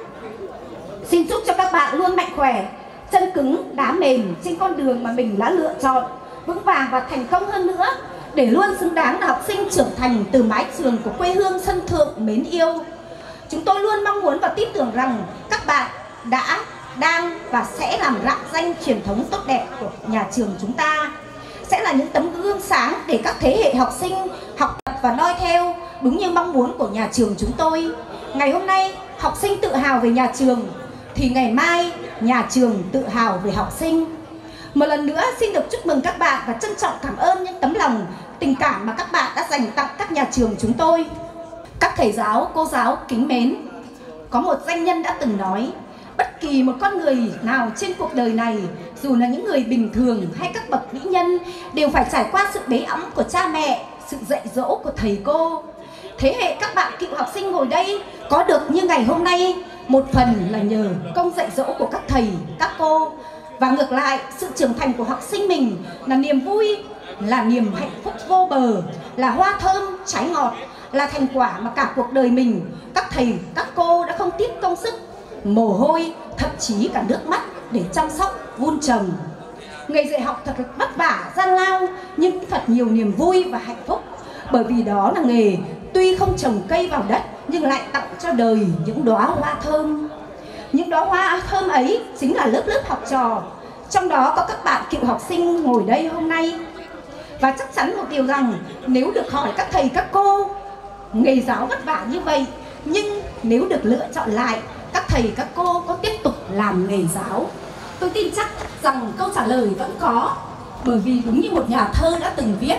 Xin chúc cho các bạn luôn mạnh khỏe, chân cứng, đá mềm trên con đường mà mình đã lựa chọn, vững vàng và thành công hơn nữa, để luôn xứng đáng là học sinh trưởng thành từ mái trường của quê hương sân thượng mến yêu. Chúng tôi luôn mong muốn và tin tưởng rằng các bạn đã, đang và sẽ làm rạng danh truyền thống tốt đẹp của nhà trường chúng ta, sẽ là những tấm gương sáng để các thế hệ học sinh học tập và noi theo, đúng như mong muốn của nhà trường chúng tôi. Ngày hôm nay học sinh tự hào về nhà trường, thì ngày mai nhà trường tự hào về học sinh. Một lần nữa xin được chúc mừng các bạn và trân trọng cảm ơn những tấm lòng, tình cảm mà các bạn đã dành tặng các nhà trường chúng tôi. Các thầy giáo, cô giáo kính mến, có một danh nhân đã từng nói, bất kỳ một con người nào trên cuộc đời này, dù là những người bình thường hay các bậc vĩ nhân, đều phải trải qua sự bế ẵm của cha mẹ, sự dạy dỗ của thầy cô. Thế hệ các bạn cựu học sinh ngồi đây có được như ngày hôm nay, một phần là nhờ công dạy dỗ của các thầy, các cô. Và ngược lại, sự trưởng thành của học sinh mình là niềm vui, là niềm hạnh phúc vô bờ, là hoa thơm, trái ngọt, là thành quả mà cả cuộc đời mình, các thầy, các cô đã không tiếc công sức, mồ hôi, thậm chí cả nước mắt để chăm sóc, vun trồng. Nghề dạy học thật vất vả, gian lao, nhưng cũng thật nhiều niềm vui và hạnh phúc. Bởi vì đó là nghề tuy không trồng cây vào đất, nhưng lại tặng cho đời những đóa hoa thơm. Những đóa hoa thơm ấy chính là lớp lớp học trò, trong đó có các bạn cựu học sinh ngồi đây hôm nay. Và chắc chắn một điều rằng, nếu được hỏi các thầy, các cô, nghề giáo vất vả như vậy, nhưng nếu được lựa chọn lại, các thầy, các cô có tiếp tục làm nghề giáo? Tôi tin chắc rằng câu trả lời vẫn có, bởi vì đúng như một nhà thơ đã từng viết,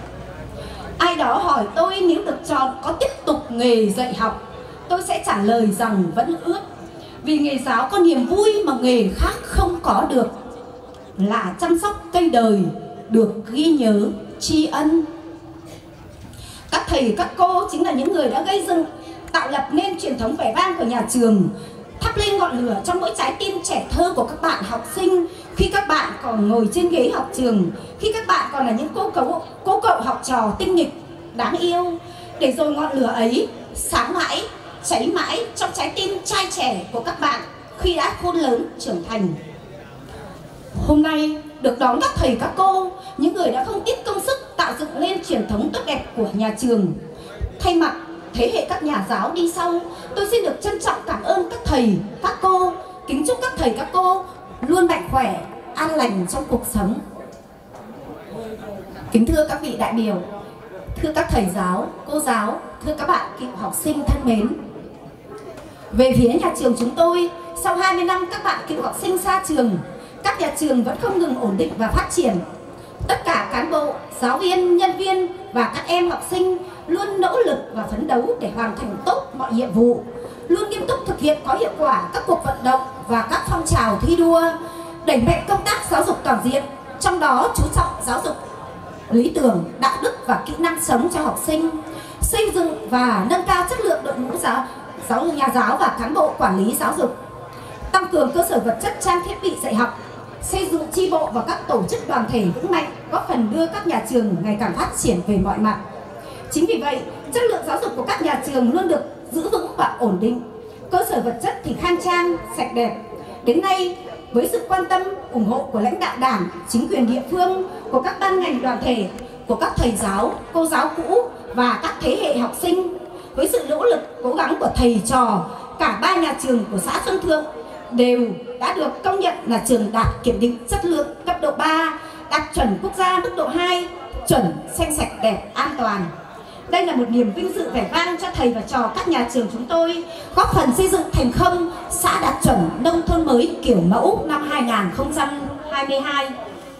ai đó hỏi tôi nếu được chọn có tiếp tục nghề dạy học, tôi sẽ trả lời rằng vẫn ước. Vì nghề giáo có niềm vui mà nghề khác không có được, là chăm sóc cây đời, được ghi nhớ, tri ân. Các thầy, các cô chính là những người đã gây dựng, tạo lập nên truyền thống vẻ vang của nhà trường, thắp lên ngọn lửa trong mỗi trái tim trẻ thơ của các bạn học sinh khi các bạn còn ngồi trên ghế học trường, khi các bạn còn là những cô cậu, cô cậu học trò tinh nghịch, đáng yêu. Để rồi ngọn lửa ấy sáng mãi, cháy mãi trong trái tim trai trẻ của các bạn khi đã khôn lớn trưởng thành. Hôm nay được đón các thầy, các cô, những người đã không tiếc công sức tạo dựng nên truyền thống tốt đẹp của nhà trường. Thay mặt thế hệ các nhà giáo đi sau, tôi xin được trân trọng cảm ơn các thầy, các cô, kính chúc các thầy, các cô luôn mạnh khỏe, an lành trong cuộc sống. Kính thưa các vị đại biểu, thưa các thầy giáo, cô giáo, thưa các bạn cựu học sinh thân mến. Về phía nhà trường chúng tôi, sau hai mươi năm các bạn cựu học sinh xa trường, các nhà trường vẫn không ngừng ổn định và phát triển. Tất cả cán bộ, giáo viên, nhân viên và các em học sinh luôn nỗ lực và phấn đấu để hoàn thành tốt mọi nhiệm vụ, luôn nghiêm túc thực hiện có hiệu quả các cuộc vận động và các phong trào thi đua, đẩy mạnh công tác giáo dục toàn diện, trong đó chú trọng giáo dục lý tưởng, đạo đức và kỹ năng sống cho học sinh, xây dựng và nâng cao chất lượng đội ngũ giáo, giáo nhà giáo và cán bộ quản lý giáo dục, tăng cường cơ sở vật chất trang thiết bị dạy học, xây dựng chi bộ và các tổ chức đoàn thể vững mạnh, góp phần đưa các nhà trường ngày càng phát triển về mọi mặt. Chính vì vậy, chất lượng giáo dục của các nhà trường luôn được giữ vững và ổn định. Cơ sở vật chất thì khang trang, sạch đẹp. Đến nay, với sự quan tâm, ủng hộ của lãnh đạo Đảng, chính quyền địa phương, của các ban ngành đoàn thể, của các thầy giáo, cô giáo cũ và các thế hệ học sinh, với sự nỗ lực, cố gắng của thầy trò, cả ba nhà trường của xã Xuân Thượng đều đã được công nhận là trường đạt kiểm định chất lượng cấp độ ba, đạt chuẩn quốc gia mức độ hai, chuẩn xanh sạch đẹp an toàn. Đây là một niềm vinh dự vẻ vang cho thầy và trò các nhà trường chúng tôi, góp phần xây dựng thành công xã đạt chuẩn nông thôn mới kiểu mẫu năm hai nghìn không trăm hai mươi hai.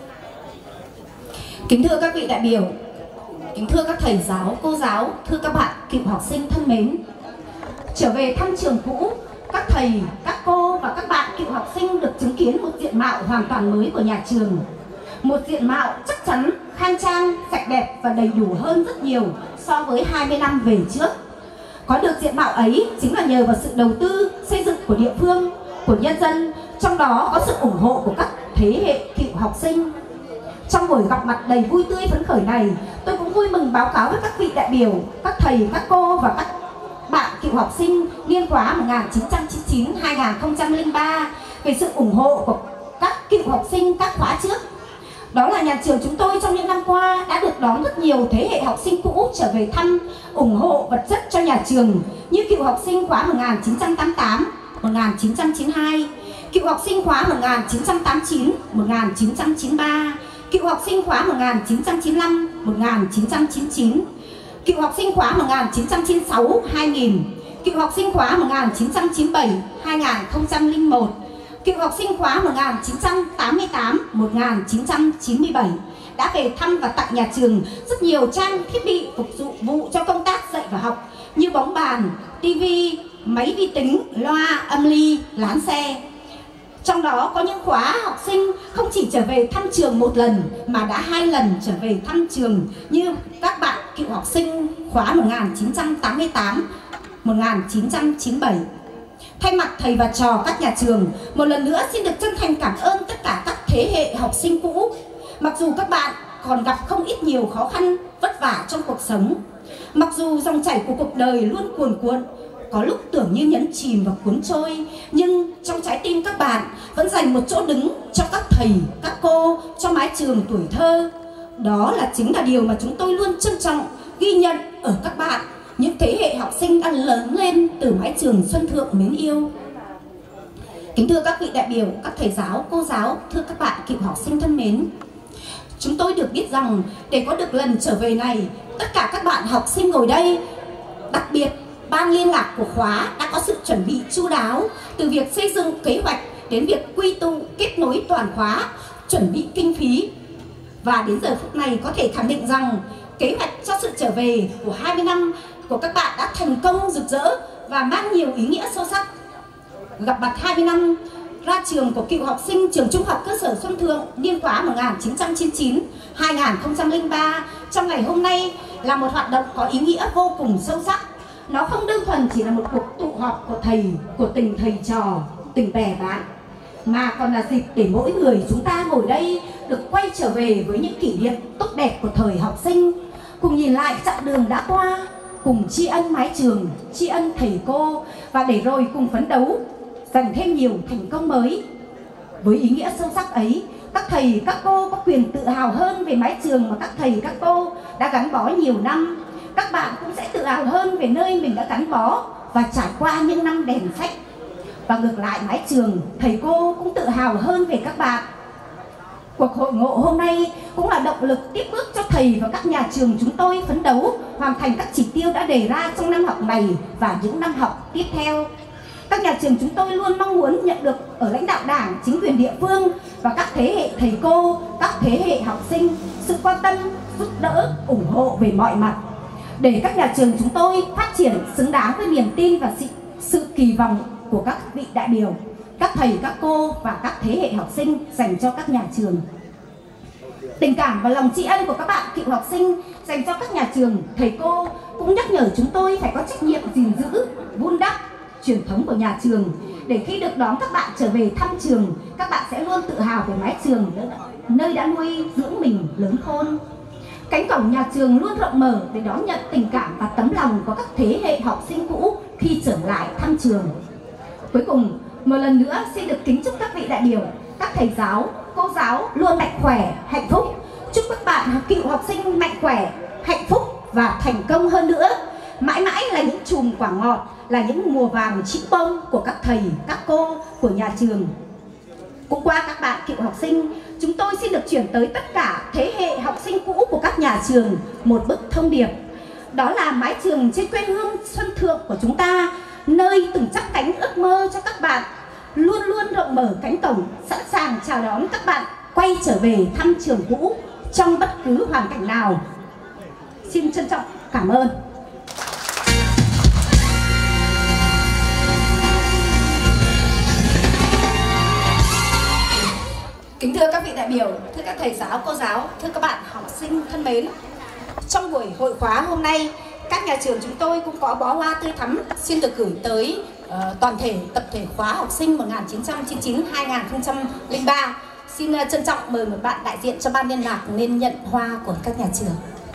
Kính thưa các vị đại biểu, kính thưa các thầy giáo, cô giáo, thưa các bạn cựu học sinh thân mến. Trở về thăm trường cũ, các thầy, các cô và các bạn cựu học sinh được chứng kiến một diện mạo hoàn toàn mới của nhà trường. Một diện mạo chắc chắn, khang trang, sạch đẹp và đầy đủ hơn rất nhiều so với hai mươi năm về trước. Có được diện mạo ấy chính là nhờ vào sự đầu tư, xây dựng của địa phương, của nhân dân, trong đó có sự ủng hộ của các thế hệ cựu học sinh. Trong buổi gặp mặt đầy vui tươi phấn khởi này, tôi cũng vui mừng báo cáo với các vị đại biểu, các thầy, các cô và các bạn cựu học sinh niên khóa một nghìn chín trăm chín mươi chín đến hai nghìn không trăm lẻ ba về sự ủng hộ của các cựu học sinh các khóa trước. Đó là nhà trường chúng tôi trong những năm qua đã được đón rất nhiều thế hệ học sinh cũ trở về thăm, ủng hộ vật chất cho nhà trường, như cựu học sinh khóa một nghìn chín trăm tám mươi tám đến một nghìn chín trăm chín mươi hai, cựu học sinh khóa một nghìn chín trăm tám mươi chín đến một nghìn chín trăm chín mươi ba, cựu học sinh khóa một nghìn chín trăm chín mươi lăm đến một nghìn chín trăm chín mươi chín, cựu học sinh khóa một nghìn chín trăm chín mươi sáu đến hai nghìn, cựu học sinh khóa một nghìn chín trăm chín mươi bảy đến hai nghìn không trăm lẻ một, cựu học sinh khóa một nghìn chín trăm tám mươi tám đến một nghìn chín trăm chín mươi bảy đã về thăm và tặng nhà trường rất nhiều trang thiết bị phục vụ cho công tác dạy và học như bóng bàn, tivi, máy vi tính, loa, âm ly, lán xe. Trong đó có những khóa học sinh không chỉ trở về thăm trường một lần mà đã hai lần trở về thăm trường, như các bạn cựu học sinh khóa một nghìn chín trăm tám mươi tám đến một nghìn chín trăm chín mươi bảy. Thay mặt thầy và trò các nhà trường, một lần nữa xin được chân thành cảm ơn tất cả các thế hệ học sinh cũ. Mặc dù các bạn còn gặp không ít nhiều khó khăn, vất vả trong cuộc sống, mặc dù dòng chảy của cuộc đời luôn cuồn cuộn, có lúc tưởng như nhấn chìm và cuốn trôi, nhưng trong trái tim các bạn vẫn dành một chỗ đứng cho các thầy, các cô, cho mái trường tuổi thơ. Đó là chính là điều mà chúng tôi luôn trân trọng, ghi nhận ở các bạn, những thế hệ học sinh đang lớn lên từ mái trường Xuân Thượng mến yêu. Kính thưa các vị đại biểu, các thầy giáo, cô giáo, thưa các bạn cựu học sinh thân mến, chúng tôi được biết rằng để có được lần trở về này, tất cả các bạn học sinh ngồi đây, đặc biệt ban liên lạc của khóa đã có sự chuẩn bị chu đáo, từ việc xây dựng kế hoạch đến việc quy tụ kết nối toàn khóa, chuẩn bị kinh phí. Và đến giờ phút này có thể khẳng định rằng kế hoạch cho sự trở về của hai mươi năm của các bạn đã thành công rực rỡ và mang nhiều ý nghĩa sâu sắc. Gặp mặt hai mươi năm ra trường của cựu học sinh trường Trung học cơ sở Xuân Thượng niên khóa một nghìn chín trăm chín mươi chín đến hai nghìn không trăm lẻ ba trong ngày hôm nay là một hoạt động có ý nghĩa vô cùng sâu sắc. Nó không đơn thuần chỉ là một cuộc tụ họp của thầy, của tình thầy trò, tình bè bạn, mà còn là dịp để mỗi người chúng ta ngồi đây được quay trở về với những kỷ niệm tốt đẹp của thời học sinh, cùng nhìn lại chặng đường đã qua, cùng tri ân mái trường, tri ân thầy cô, và để rồi cùng phấn đấu giành thêm nhiều thành công mới. Với ý nghĩa sâu sắc ấy, các thầy, các cô có quyền tự hào hơn về mái trường mà các thầy, các cô đã gắn bó nhiều năm. Các bạn cũng sẽ tự hào hơn về nơi mình đã gắn bó và trải qua những năm đèn sách. Và ngược lại, mái trường, thầy cô cũng tự hào hơn về các bạn. Cuộc hội ngộ hôm nay cũng là động lực tiếp bước cho thầy và các nhà trường chúng tôi phấn đấu hoàn thành các chỉ tiêu đã đề ra trong năm học này và những năm học tiếp theo. Các nhà trường chúng tôi luôn mong muốn nhận được ở lãnh đạo Đảng, chính quyền địa phương và các thế hệ thầy cô, các thế hệ học sinh sự quan tâm, giúp đỡ, ủng hộ về mọi mặt, để các nhà trường chúng tôi phát triển xứng đáng với niềm tin và sự kỳ vọng của các vị đại biểu, các thầy, các cô và các thế hệ học sinh dành cho các nhà trường. Tình cảm và lòng tri ân của các bạn cựu học sinh dành cho các nhà trường, thầy cô cũng nhắc nhở chúng tôi phải có trách nhiệm gìn giữ, vun đắp truyền thống của nhà trường, để khi được đón các bạn trở về thăm trường, các bạn sẽ luôn tự hào về mái trường nơi đã nuôi dưỡng mình lớn khôn. Cánh cổng nhà trường luôn rộng mở để đón nhận tình cảm và tấm lòng của các thế hệ học sinh cũ khi trở lại thăm trường. Cuối cùng, một lần nữa xin được kính chúc các vị đại biểu, các thầy giáo, cô giáo luôn mạnh khỏe, hạnh phúc. Chúc các bạn cựu học sinh mạnh khỏe, hạnh phúc và thành công hơn nữa. Mãi mãi là những chùm quả ngọt, là những mùa vàng chĩu bông của các thầy, các cô, của nhà trường. Cũng qua các bạn cựu học sinh, chúng tôi xin được chuyển tới tất cả thế hệ học sinh cũ của các nhà trường một bức thông điệp. Đó là mái trường trên quê hương Xuân Thượng của chúng ta, nơi từng chắp cánh ước mơ cho các bạn, luôn luôn rộng mở cánh cổng, sẵn sàng chào đón các bạn quay trở về thăm trường cũ trong bất cứ hoàn cảnh nào. Xin trân trọng cảm ơn. Kính thưa các vị đại biểu, thưa các thầy giáo, cô giáo, thưa các bạn học sinh thân mến. Trong buổi hội khóa hôm nay, các nhà trường chúng tôi cũng có bó hoa tươi thắm xin được gửi tới uh, toàn thể tập thể khóa học sinh một nghìn chín trăm chín mươi chín đến hai nghìn không trăm lẻ ba. Xin uh, trân trọng mời một bạn đại diện cho ban liên lạc lên nhận hoa của các nhà trường.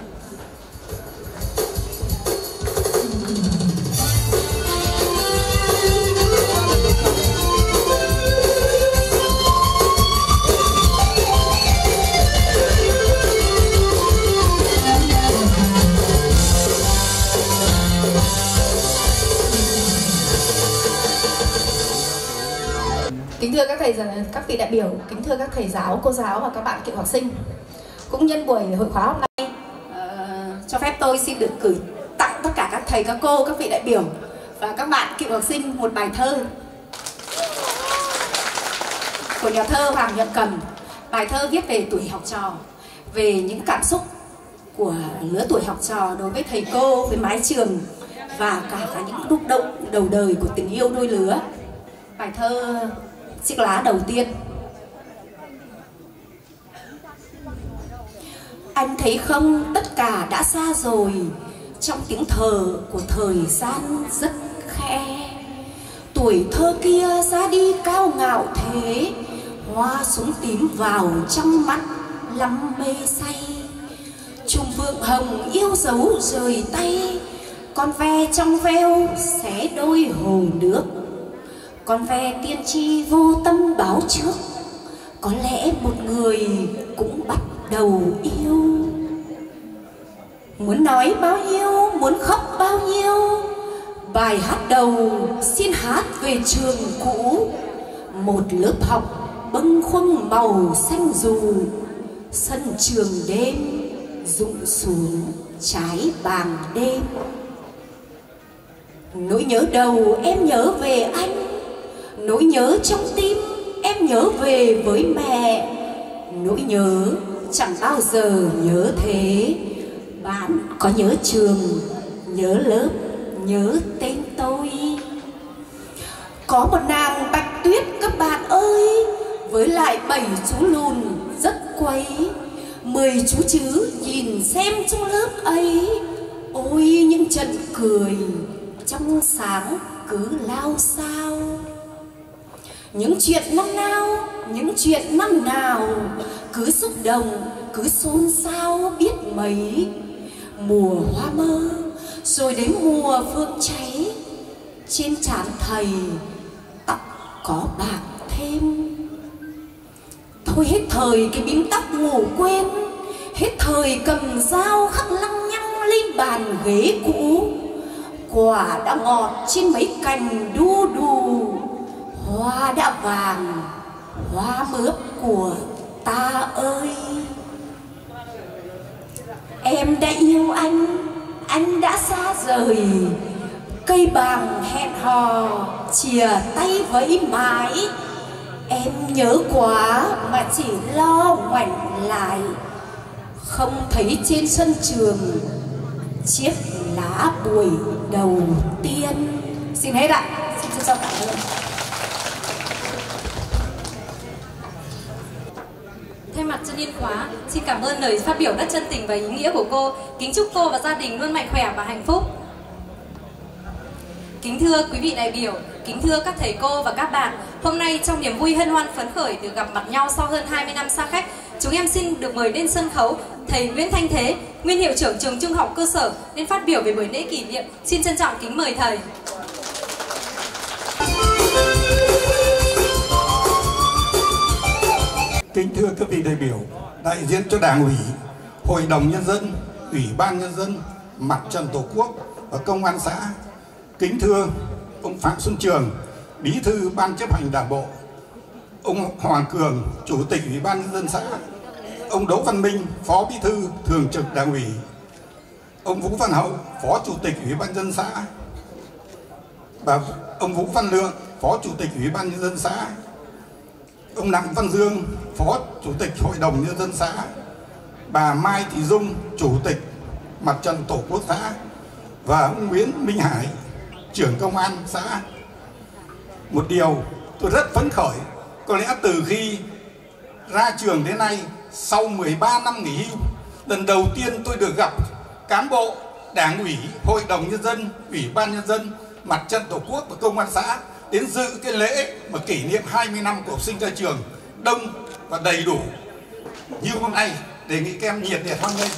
Kính thưa các thầy, các vị đại biểu, kính thưa các thầy giáo, cô giáo và các bạn cựu học sinh. Cũng nhân buổi hội khóa hôm nay, uh, cho phép tôi xin được gửi tặng tất cả các thầy, các cô, các vị đại biểu và các bạn cựu học sinh một bài thơ của nhà thơ Hoàng Nhuận Cầm. Bài thơ viết về tuổi học trò, về những cảm xúc của lứa tuổi học trò đối với thầy cô, với mái trường và cả những lúc động đầu đời của tình yêu đôi lứa. Bài thơ chiếc lá đầu tiên. Anh thấy không, tất cả đã xa rồi, trong tiếng thở của thời gian rất khẽ. Tuổi thơ kia ra đi cao ngạo thế, hoa súng tím vào trong mắt lắm mê say. Trùng vượng hồng yêu dấu rời tay, con ve trong veo xé đôi hồ nước. Con ve tiên tri vô tâm báo trước, có lẽ một người cũng bắt đầu yêu. Muốn nói bao nhiêu, muốn khóc bao nhiêu, bài hát đầu xin hát về trường cũ. Một lớp học bâng khuâng màu xanh dù, sân trường đêm rụng xuống trái bàng đêm. Nỗi nhớ đầu em nhớ về anh, nỗi nhớ trong tim em nhớ về với mẹ. Nỗi nhớ chẳng bao giờ nhớ thế, bạn có nhớ trường, nhớ lớp, nhớ tên tôi. Có một nàng bạch tuyết các bạn ơi, với lại bảy chú lùn rất quấy. Mười chú chứ nhìn xem trong lớp ấy, ôi những trận cười trong sáng cứ lao sao. Những chuyện năm nào, những chuyện năm nào, cứ xúc động, cứ xôn xao biết mấy. Mùa hoa mơ, rồi đến mùa phượng cháy, trên trán thầy tóc có bạc thêm. Thôi hết thời cái bím tóc ngủ quên, hết thời cầm dao khắc lăng nhăng lên bàn ghế cũ. Quả đã ngọt trên mấy cành đu đủ, hoa đã vàng, hoa mướp của ta ơi. Em đã yêu anh, anh đã xa rời, cây bàng hẹn hò, chìa tay vẫy mãi. Em nhớ quá mà chỉ lo ngoảnh lại, không thấy trên sân trường chiếc lá buổi đầu tiên. Xin hết ạ. Xin trân trọng cảm ơn. Thay mặt cho liên khóa, xin cảm ơn lời phát biểu rất chân tình và ý nghĩa của cô. Kính chúc cô và gia đình luôn mạnh khỏe và hạnh phúc. Kính thưa quý vị đại biểu, kính thưa các thầy cô và các bạn, hôm nay trong niềm vui hân hoan phấn khởi được gặp mặt nhau sau hơn hai mươi năm xa cách, chúng em xin được mời lên sân khấu thầy Nguyễn Thanh Thế, nguyên hiệu trưởng trường trung học cơ sở, lên phát biểu về buổi lễ kỷ niệm. Xin trân trọng kính mời thầy. Kính thưa các vị đại biểu, đại diện cho Đảng ủy, Hội đồng Nhân dân, Ủy ban Nhân dân, Mặt trận Tổ quốc và Công an xã. Kính thưa ông Phạm Xuân Trường, Bí thư Ban chấp hành Đảng bộ, ông Hoàng Cường, Chủ tịch Ủy ban Nhân dân xã, ông Đỗ Văn Minh, Phó Bí thư Thường trực Đảng ủy, ông Vũ Văn Hậu, Phó Chủ tịch Ủy ban Nhân dân xã, và ông Vũ Văn Lượng, Phó Chủ tịch Ủy ban Nhân dân xã, ông Đặng Văn Dương, Phó Chủ tịch Hội đồng Nhân dân xã, bà Mai Thị Dung, Chủ tịch Mặt trận Tổ quốc xã, và ông Nguyễn Minh Hải, trưởng công an xã. Một điều tôi rất phấn khởi, có lẽ từ khi ra trường đến nay, sau mười ba năm nghỉ hưu, lần đầu tiên tôi được gặp cán bộ, đảng ủy, hội đồng nhân dân, ủy ban nhân dân, mặt trận tổ quốc và công an xã đến dự cái lễ mà kỷ niệm hai mươi năm của học sinh ra trường đông và đầy đủ như hôm nay. Đề nghị các em nhiệt liệt hoan nghênh.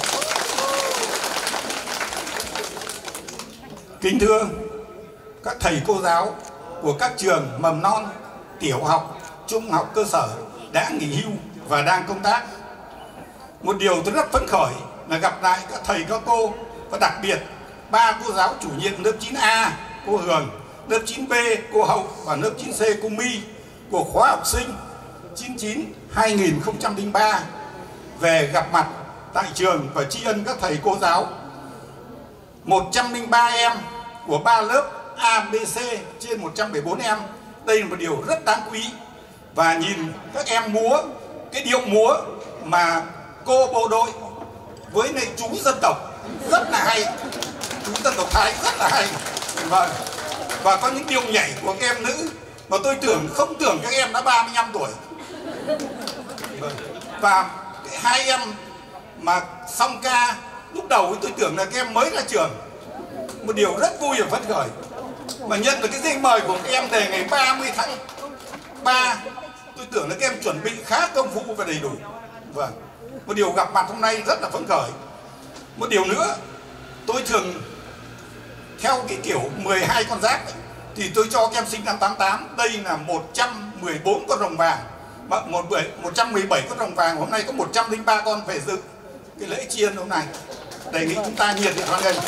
Kính thưa các thầy cô giáo của các trường mầm non, tiểu học, trung học cơ sở đã nghỉ hưu và đang công tác. Một điều tôi rất phấn khởi là gặp lại các thầy các cô, và đặc biệt ba cô giáo chủ nhiệm lớp chín A cô Hường, lớp chín B cô Hậu và lớp chín C cô My của khóa học sinh chín chín hai nghìn không trăm lẻ ba về gặp mặt tại trường và tri ân các thầy cô giáo. một trăm lẻ ba em của ba lớp A, B, C trên một trăm bảy mươi bốn em. Đây là một điều rất đáng quý. Và nhìn các em múa, cái điệu múa mà cô bộ đội với lại chú dân tộc rất là hay. Chú dân tộc Thái rất là hay. Vâng. Và có những điệu nhảy của các em nữ mà tôi tưởng không tưởng các em đã ba mươi lăm tuổi. Vâng. Và hai em mà song ca lúc đầu tôi tưởng là các em mới ra trường. Một điều rất vui và phấn khởi. Mà nhận được cái giấy mời của các em về ngày ba mươi tháng ba, tôi tưởng là các em chuẩn bị khá công phu và đầy đủ. Vâng. Một điều gặp mặt hôm nay rất là phấn khởi. Một điều nữa, tôi thường theo cái kiểu mười hai con giáp ấy, thì tôi cho các em sinh năm tám tám. Đây là một trăm mười bốn con rồng vàng, một trăm mười bảy con rồng vàng. Hôm nay có một trăm lẻ ba con về dự cái lễ tri ân hôm nay. Đề nghị chúng ta nhiệt liệt hoan nghênh.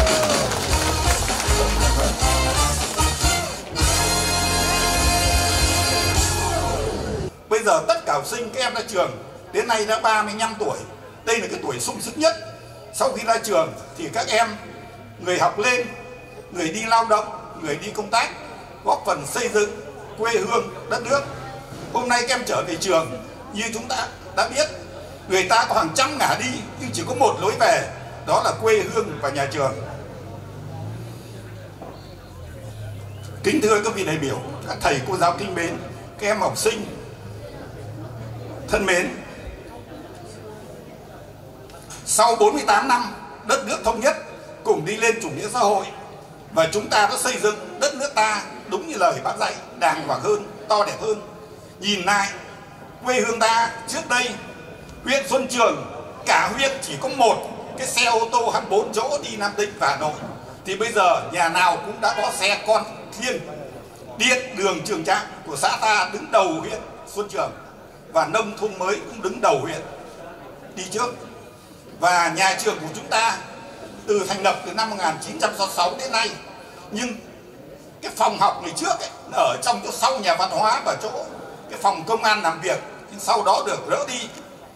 Bây giờ tất cả học sinh các em ra trường đến nay đã ba mươi lăm tuổi. Đây là cái tuổi sung sức nhất. Sau khi ra trường thì các em, người học lên, người đi lao động, người đi công tác, góp phần xây dựng quê hương, đất nước. Hôm nay các em trở về trường, như chúng ta đã biết, người ta có hàng trăm ngả đi nhưng chỉ có một lối về, đó là quê hương và nhà trường. Kính thưa các vị đại biểu, các thầy cô giáo kính mến, các em học sinh thân mến, sau bốn mươi tám năm đất nước thống nhất cùng đi lên chủ nghĩa xã hội, và chúng ta đã xây dựng đất nước ta đúng như lời Bác dạy, đàng hoàng hơn, to đẹp hơn. Nhìn lại quê hương ta trước đây, huyện Xuân Trường, cả huyện chỉ có một cái xe ô tô hai mươi bốn chỗ đi Nam Định và Hà Nội, thì bây giờ nhà nào cũng đã có xe con riêng. Điện đường Trường Trạm của xã ta đứng đầu huyện Xuân Trường, và nông thôn mới cũng đứng đầu huyện đi trước. Và nhà trường của chúng ta từ thành lập từ năm một nghìn chín trăm sáu mươi sáu đến nay, nhưng cái phòng học ngày trước ấy, ở trong chỗ sau nhà văn hóa và chỗ cái phòng công an làm việc, nhưng sau đó được rỡ đi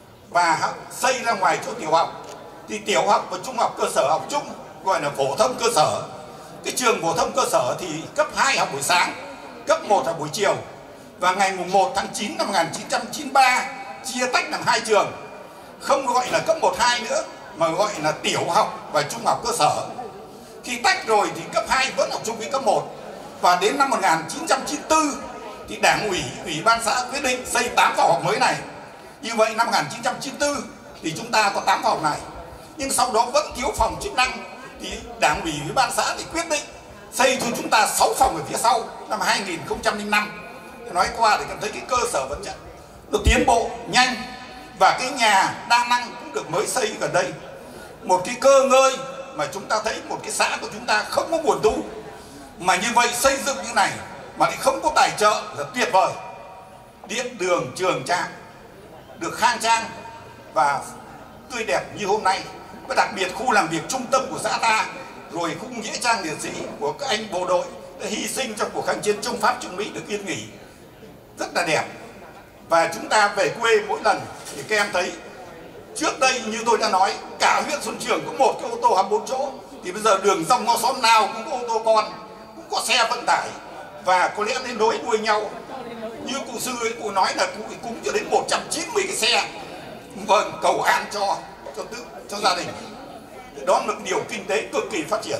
và xây ra ngoài chỗ tiểu học. Thì tiểu học và trung học cơ sở học chung, gọi là phổ thông cơ sở. Cái trường phổ thông cơ sở thì cấp hai học buổi sáng, cấp một học buổi chiều. Và ngày mùng một tháng chín năm một nghìn chín trăm chín mươi ba chia tách làm hai trường, không gọi là cấp một hai nữa mà gọi là tiểu học và trung học cơ sở. Khi tách rồi thì cấp hai vẫn học chung với cấp một. Và đến năm một nghìn chín trăm chín mươi tư thì Đảng ủy, Ủy ban xã quyết định xây tám phòng học mới này. Như vậy năm một nghìn chín trăm chín mươi tư thì chúng ta có tám phòng này. Nhưng sau đó vẫn thiếu phòng chức năng, thì Đảng ủy, Ủy ban xã thì quyết định xây cho chúng ta sáu phòng ở phía sau năm hai nghìn không trăm lẻ năm. Nói qua để cảm thấy cái cơ sở vật chất nó tiến bộ nhanh. Và cái nhà đa năng cũng được mới xây gần đây. Một cái cơ ngơi mà chúng ta thấy một cái xã của chúng ta không có nguồn thu, mà như vậy xây dựng như này mà lại không có tài trợ là tuyệt vời. Điện đường Trường Trạm được khang trang và tươi đẹp như hôm nay. Và đặc biệt khu làm việc trung tâm của xã ta, rồi khu nghĩa trang liệt sĩ của các anh bộ đội đã hy sinh trong cuộc kháng chiến chống Pháp chống Mỹ được yên nghỉ, rất là đẹp. Và chúng ta về quê mỗi lần thì các em thấy, trước đây như tôi đã nói, cả huyện Xuân Trường có một cái ô tô hai mươi bốn chỗ, thì bây giờ đường dòng ngõ xóm nào cũng có ô tô con, cũng có xe vận tải, và có lẽ nên nối đuôi nhau. Như cụ sư ấy, cụ nói là cụ cũng cho đến một trăm chín mươi cái xe, vâng, cầu an cho cho tự cho gia đình. Đó là một điều kinh tế cực kỳ phát triển.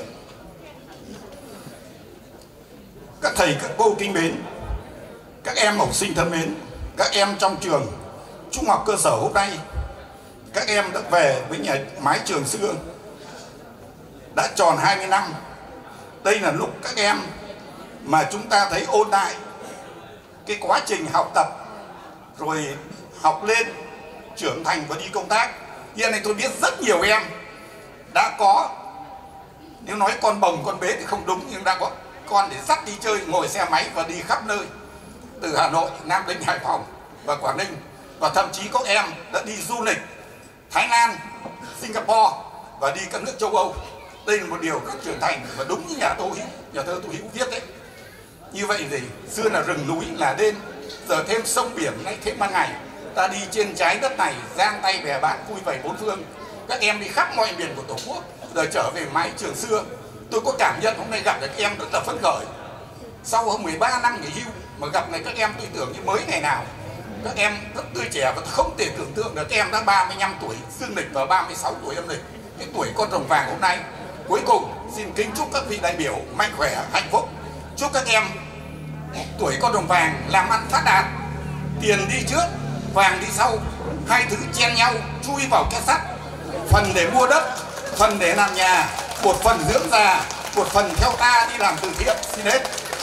Các thầy các cô kính mến, các em học sinh thân mến, các em trong trường trung học cơ sở hôm nay các em đã về với nhà mái trường xưa, đã tròn hai mươi năm. Đây là lúc các em mà chúng ta thấy ôn lại cái quá trình học tập, rồi học lên, trưởng thành và đi công tác. Hiện nay tôi biết rất nhiều em đã có, nếu nói con bồng con bế thì không đúng, nhưng đã có con để dắt đi chơi, ngồi xe máy và đi khắp nơi, từ Hà Nội, Nam Định, Hải Phòng và Quảng Ninh. Và thậm chí có em đã đi du lịch Thái Lan, Singapore và đi các nước châu Âu. Đây là một điều rất trưởng thành và đúng như nhà tôi, nhà thơ Tô Hữu viết đấy. Như vậy thì xưa là rừng núi là đêm, giờ thêm sông biển, nay thêm ban ngày. Ta đi trên trái đất này, giang tay bè bạn vui vầy bốn phương. Các em đi khắp mọi miền của Tổ quốc, giờ trở về mái trường xưa. Tôi có cảm nhận hôm nay gặp được các em rất là phấn khởi. Sau hơn mười ba năm nghỉ hưu mà gặp này các em tôi tưởng như mới ngày nào. Các em rất tươi trẻ và không thể tưởng tượng được các em đã ba mươi lăm tuổi dương lịch và ba mươi sáu tuổi âm lịch. Cái tuổi con rồng vàng hôm nay. Cuối cùng xin kính chúc các vị đại biểu mạnh khỏe, hạnh phúc. Chúc các em tuổi con rồng vàng làm ăn phát đạt, tiền đi trước, vàng đi sau, hai thứ chen nhau chui vào két sắt. Phần để mua đất, phần để làm nhà, một phần dưỡng già, một phần theo ta đi làm từ thiện. Xin hết.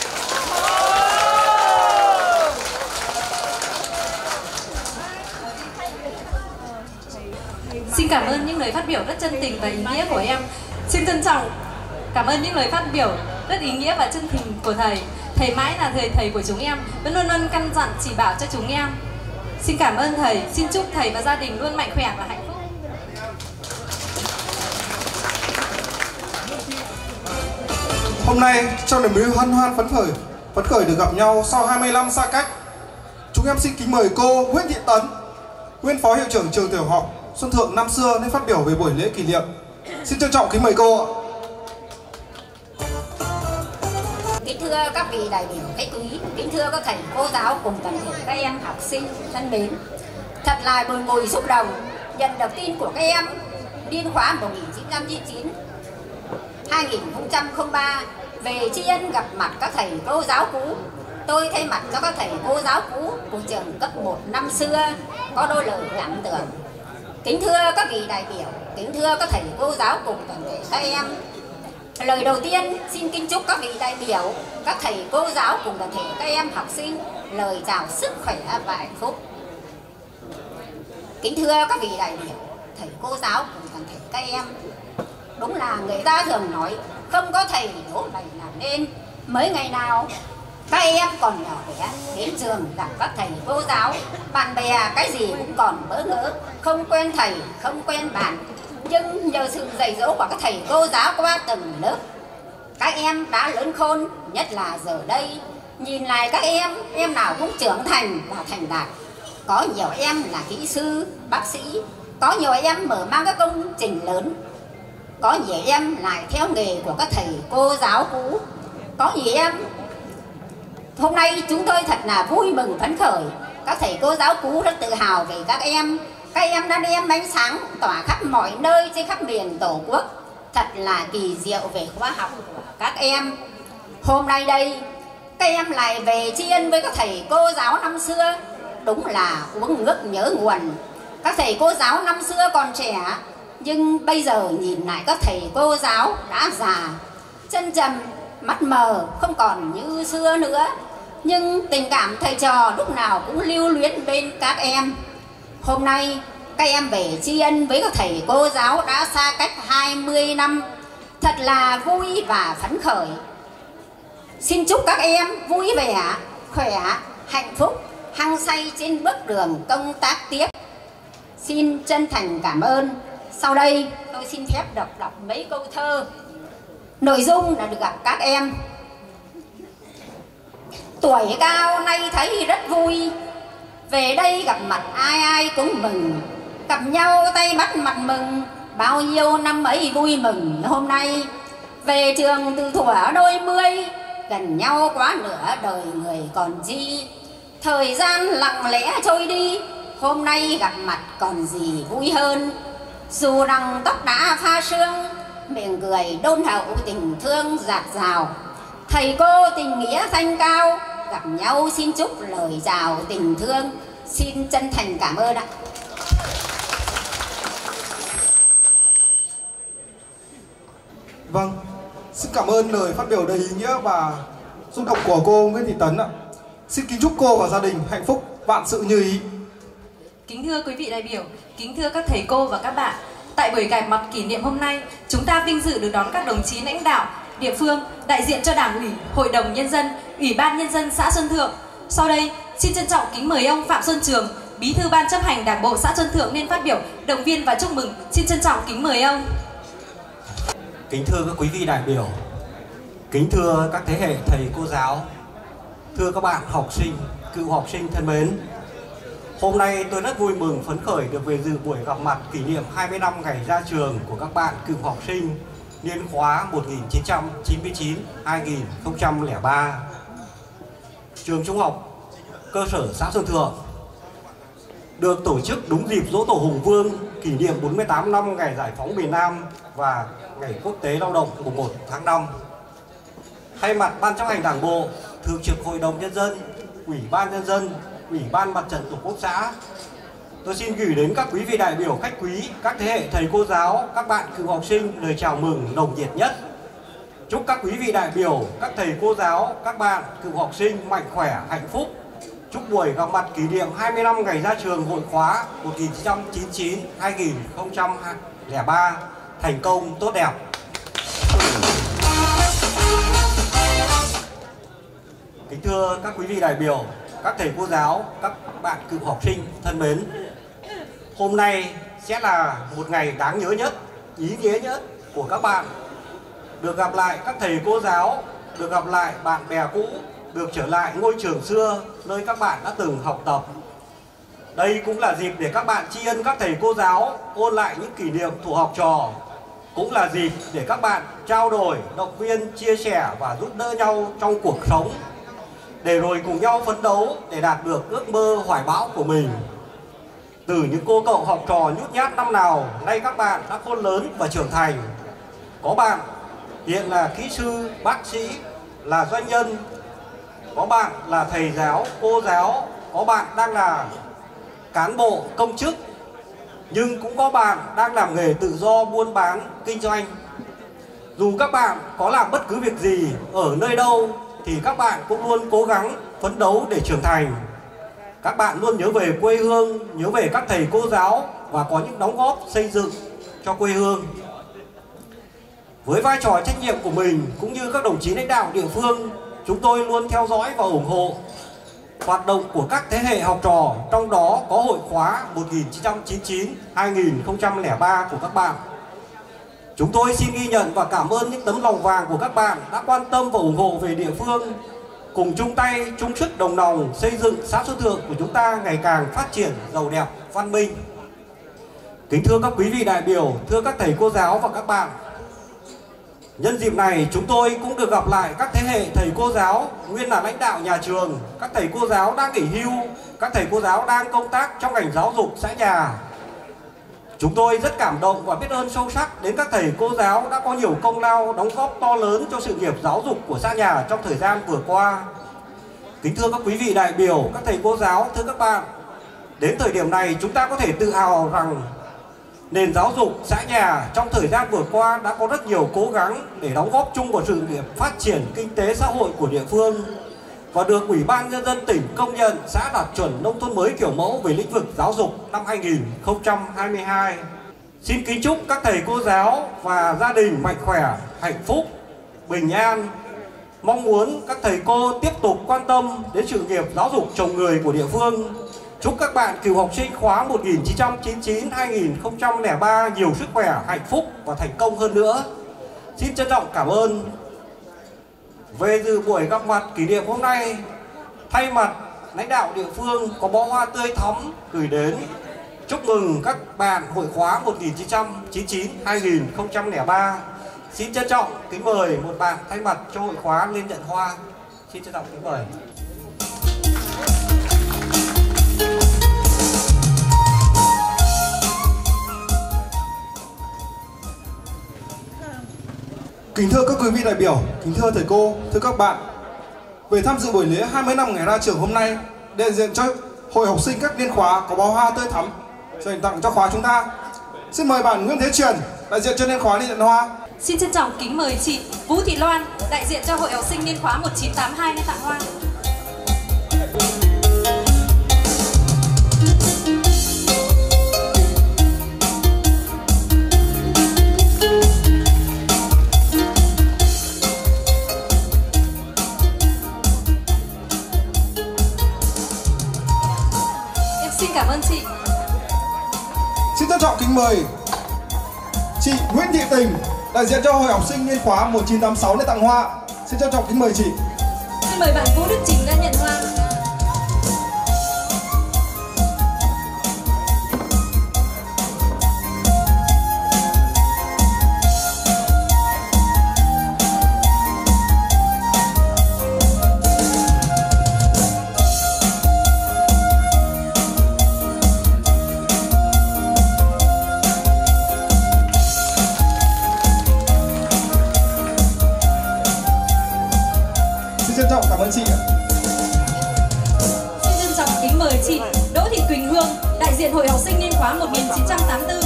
Xin cảm ơn những lời phát biểu rất chân tình và ý nghĩa của em. Xin trân trọng cảm ơn những lời phát biểu rất ý nghĩa và chân tình của thầy. Thầy mãi là thầy thầy của chúng em, vẫn luôn luôn căn dặn chỉ bảo cho chúng em. Xin cảm ơn thầy, xin chúc thầy và gia đình luôn mạnh khỏe và hạnh phúc. Hôm nay trong niềm vui hân hoan phấn khởi, phấn khởi được gặp nhau sau hai mươi năm xa cách, chúng em xin kính mời cô Nguyễn Thị Tấn, nguyên phó hiệu trưởng trường tiểu học Xuân Thượng năm xưa lên phát biểu về buổi lễ kỷ niệm. Xin trân trọng kính mời cô ạ. Kính thưa các vị đại biểu khách quý, kính thưa các thầy cô giáo cùng toàn thể các em học sinh thân mến. Thật là bồi hồi xúc động nhận được tin của các em niên khóa một nghìn chín trăm chín mươi chín hai nghìn không trăm lẻ ba về tri ân gặp mặt các thầy cô giáo cũ. Tôi thay mặt cho các thầy cô giáo cũ của trường cấp một năm xưa có đôi lời cảm tưởng. Kính thưa các vị đại biểu, kính thưa các thầy cô giáo cùng toàn thể các em. Lời đầu tiên xin kính chúc các vị đại biểu, các thầy cô giáo cùng toàn thể các em học sinh lời chào sức khỏe và hạnh phúc. Kính thưa các vị đại biểu, thầy cô giáo cùng toàn thể các em. Đúng là người ta thường nói không có thầy đố thầy làm nên. Mấy ngày nào các em còn nhỏ bé đến trường gặp các thầy cô giáo, bạn bè cái gì cũng còn bỡ ngỡ, không quen thầy, không quen bạn. Nhưng nhờ sự dạy dỗ của các thầy cô giáo qua từng lớp, các em đã lớn khôn, nhất là giờ đây. Nhìn lại các em, em nào cũng trưởng thành và thành đạt. Có nhiều em là kỹ sư, bác sĩ, có nhiều em mở mang các công trình lớn, có nhiều em lại theo nghề của các thầy cô giáo cũ. Có nhiều em, hôm nay chúng tôi thật là vui mừng phấn khởi. Các thầy cô giáo cũ rất tự hào về các em. Các em đã đem ánh sáng tỏa khắp mọi nơi trên khắp miền Tổ quốc. Thật là kỳ diệu về khóa học của các em. Hôm nay đây, các em lại về tri ân với các thầy cô giáo năm xưa. Đúng là uống nước nhớ nguồn. Các thầy cô giáo năm xưa còn trẻ, nhưng bây giờ nhìn lại các thầy cô giáo đã già, chân trầm, mắt mờ, không còn như xưa nữa. Nhưng tình cảm thầy trò lúc nào cũng lưu luyến bên các em. Hôm nay các em về tri ân với các thầy cô giáo đã xa cách hai mươi năm. Thật là vui và phấn khởi. Xin chúc các em vui vẻ, khỏe, hạnh phúc, hăng say trên bước đường công tác tiếp. Xin chân thành cảm ơn. Sau đây tôi xin phép đọc đọc mấy câu thơ. Nội dung là được gặp các em. Tuổi cao nay thấy rất vui, về đây gặp mặt ai ai cũng mừng. Gặp nhau tay bắt mặt mừng, bao nhiêu năm ấy vui mừng hôm nay. Về trường từ thuở đôi mươi, gần nhau quá nửa đời người còn chi. Thời gian lặng lẽ trôi đi, hôm nay gặp mặt còn gì vui hơn. Dù rằng tóc đã pha sương, miệng cười đôn hậu tình thương dạt dào. Thầy cô tình nghĩa thanh cao, gặp nhau xin chúc lời chào tình thương. xin chân thành cảm ơn ạ. Vâng, xin cảm ơn lời phát biểu đầy ý nghĩa và xúc động của cô Nguyễn Thị Tấn ạ. Xin kính chúc cô và gia đình hạnh phúc, vạn sự như ý. Kính thưa quý vị đại biểu, kính thưa các thầy cô và các bạn, tại buổi gặp mặt kỷ niệm hôm nay, chúng ta vinh dự được đón các đồng chí lãnh đạo địa phương, đại diện cho Đảng ủy, Hội đồng Nhân dân, Ủy ban Nhân dân xã Xuân Thượng. Sau đây, xin trân trọng kính mời ông Phạm Xuân Trường, Bí thư Ban chấp hành Đảng bộ xã Xuân Thượng lên phát biểu, động viên và chúc mừng. Xin trân trọng kính mời ông. Kính thưa các quý vị đại biểu, kính thưa các thế hệ thầy cô giáo, thưa các bạn học sinh, cựu học sinh thân mến. Hôm nay tôi rất vui mừng phấn khởi được về dự buổi gặp mặt kỷ niệm hai mươi năm ngày ra trường của các bạn cựu học sinh niên khóa một nghìn chín trăm chín mươi chín đến hai nghìn không trăm lẻ ba. Trường Trung học cơ sở xã Xuân Thượng được tổ chức đúng dịp Giỗ Tổ Hùng Vương, kỷ niệm bốn mươi tám năm ngày giải phóng miền Nam và ngày Quốc tế Lao động mùng một tháng năm. Thay mặt Ban chấp hành Đảng bộ, Thường trực Hội đồng Nhân dân, Ủy ban Nhân dân, Ủy ban Mặt trận Tổ quốc xã, tôi xin gửi đến các quý vị đại biểu khách quý, các thế hệ thầy cô giáo, các bạn cựu học sinh lời chào mừng nồng nhiệt nhất. Chúc các quý vị đại biểu, các thầy cô giáo, các bạn cựu học sinh mạnh khỏe, hạnh phúc. Chúc buổi gặp mặt kỷ niệm hai mươi năm ngày ra trường hội khóa một nghìn chín trăm chín mươi chín đến hai nghìn không trăm lẻ ba thành công tốt đẹp. Kính thưa các quý vị đại biểu, các thầy cô giáo, các bạn cựu học sinh thân mến, hôm nay sẽ là một ngày đáng nhớ nhất, ý nghĩa nhất của các bạn. Được gặp lại các thầy cô giáo, được gặp lại bạn bè cũ, được trở lại ngôi trường xưa nơi các bạn đã từng học tập. Đây cũng là dịp để các bạn tri ân các thầy cô giáo, ôn lại những kỷ niệm thuở học trò. Cũng là dịp để các bạn trao đổi, động viên, chia sẻ và giúp đỡ nhau trong cuộc sống, để rồi cùng nhau phấn đấu để đạt được ước mơ hoài bão của mình. Từ những cô cậu học trò nhút nhát năm nào, nay các bạn đã khôn lớn và trưởng thành. Có bạn hiện là kỹ sư, bác sĩ, là doanh nhân. Có bạn là thầy giáo, cô giáo. Có bạn đang là cán bộ, công chức. Nhưng cũng có bạn đang làm nghề tự do, buôn bán, kinh doanh. Dù các bạn có làm bất cứ việc gì, ở nơi đâu, thì các bạn cũng luôn cố gắng phấn đấu để trưởng thành. Các bạn luôn nhớ về quê hương, nhớ về các thầy cô giáo và có những đóng góp xây dựng cho quê hương. Với vai trò trách nhiệm của mình cũng như các đồng chí lãnh đạo địa phương, chúng tôi luôn theo dõi và ủng hộ hoạt động của các thế hệ học trò, trong đó có hội khóa một nghìn chín trăm chín mươi chín đến hai nghìn không trăm lẻ ba của các bạn. Chúng tôi xin ghi nhận và cảm ơn những tấm lòng vàng của các bạn đã quan tâm và ủng hộ về địa phương, cùng chung tay, chung sức đồng lòng xây dựng xã Xuân Thượng của chúng ta ngày càng phát triển, giàu đẹp, văn minh. Kính thưa các quý vị đại biểu, thưa các thầy cô giáo và các bạn, nhân dịp này chúng tôi cũng được gặp lại các thế hệ thầy cô giáo nguyên là lãnh đạo nhà trường, các thầy cô giáo đang nghỉ hưu, các thầy cô giáo đang công tác trong ngành giáo dục xã nhà. Chúng tôi rất cảm động và biết ơn sâu sắc đến các thầy cô giáo đã có nhiều công lao, đóng góp to lớn cho sự nghiệp giáo dục của xã nhà trong thời gian vừa qua. Kính thưa các quý vị đại biểu, các thầy cô giáo, thưa các bạn, đến thời điểm này chúng ta có thể tự hào rằng nền giáo dục xã nhà trong thời gian vừa qua đã có rất nhiều cố gắng để đóng góp chung vào sự nghiệp phát triển kinh tế xã hội của địa phương và được Ủy ban Nhân dân tỉnh công nhận xã đạt chuẩn nông thôn mới kiểu mẫu về lĩnh vực giáo dục năm hai nghìn không trăm hai mươi hai. Xin kính chúc các thầy cô giáo và gia đình mạnh khỏe, hạnh phúc, bình an. Mong muốn các thầy cô tiếp tục quan tâm đến sự nghiệp giáo dục trồng người của địa phương. Chúc các bạn cựu học sinh khóa một nghìn chín trăm chín mươi chín đến hai nghìn không trăm lẻ ba nhiều sức khỏe, hạnh phúc và thành công hơn nữa. Xin trân trọng cảm ơn. Về dự buổi gặp mặt kỷ niệm hôm nay, thay mặt lãnh đạo địa phương có bó hoa tươi thắm gửi đến chúc mừng các bạn hội khóa một nghìn chín trăm chín mươi chín đến hai nghìn không trăm lẻ ba. Xin trân trọng kính mời một bạn thay mặt cho hội khóa lên nhận hoa. Xin trân trọng kính mời. Kính thưa các quý vị đại biểu, kính thưa thầy cô, thưa các bạn, về tham dự buổi lễ hai mươi năm ngày ra trường hôm nay, đại diện cho hội học sinh các niên khóa có bó hoa tươi thắm dành tặng cho khóa chúng ta. Xin mời bạn Nguyễn Thế Truyền, đại diện cho niên khóa đi nhận hoa. Xin trân trọng kính mời chị Vũ Thị Loan, đại diện cho hội học sinh niên khóa một chín tám hai lên tặng hoa. Em xin cảm ơn chị. Xin trân trọng kính mời chị Nguyễn Thị Tình, đại diện cho hội học sinh niên khóa một chín tám sáu lên tặng hoa. Xin trân trọng kính mời chị. Xin mời bạn Vũ Đức Trình ra nhận hoa. Trân trọng cảm ơn chị ạ. Xin trân trọng kính mời chị Đỗ Thị Quỳnh Hương, đại diện hội học sinh niên khóa một chín tám tư.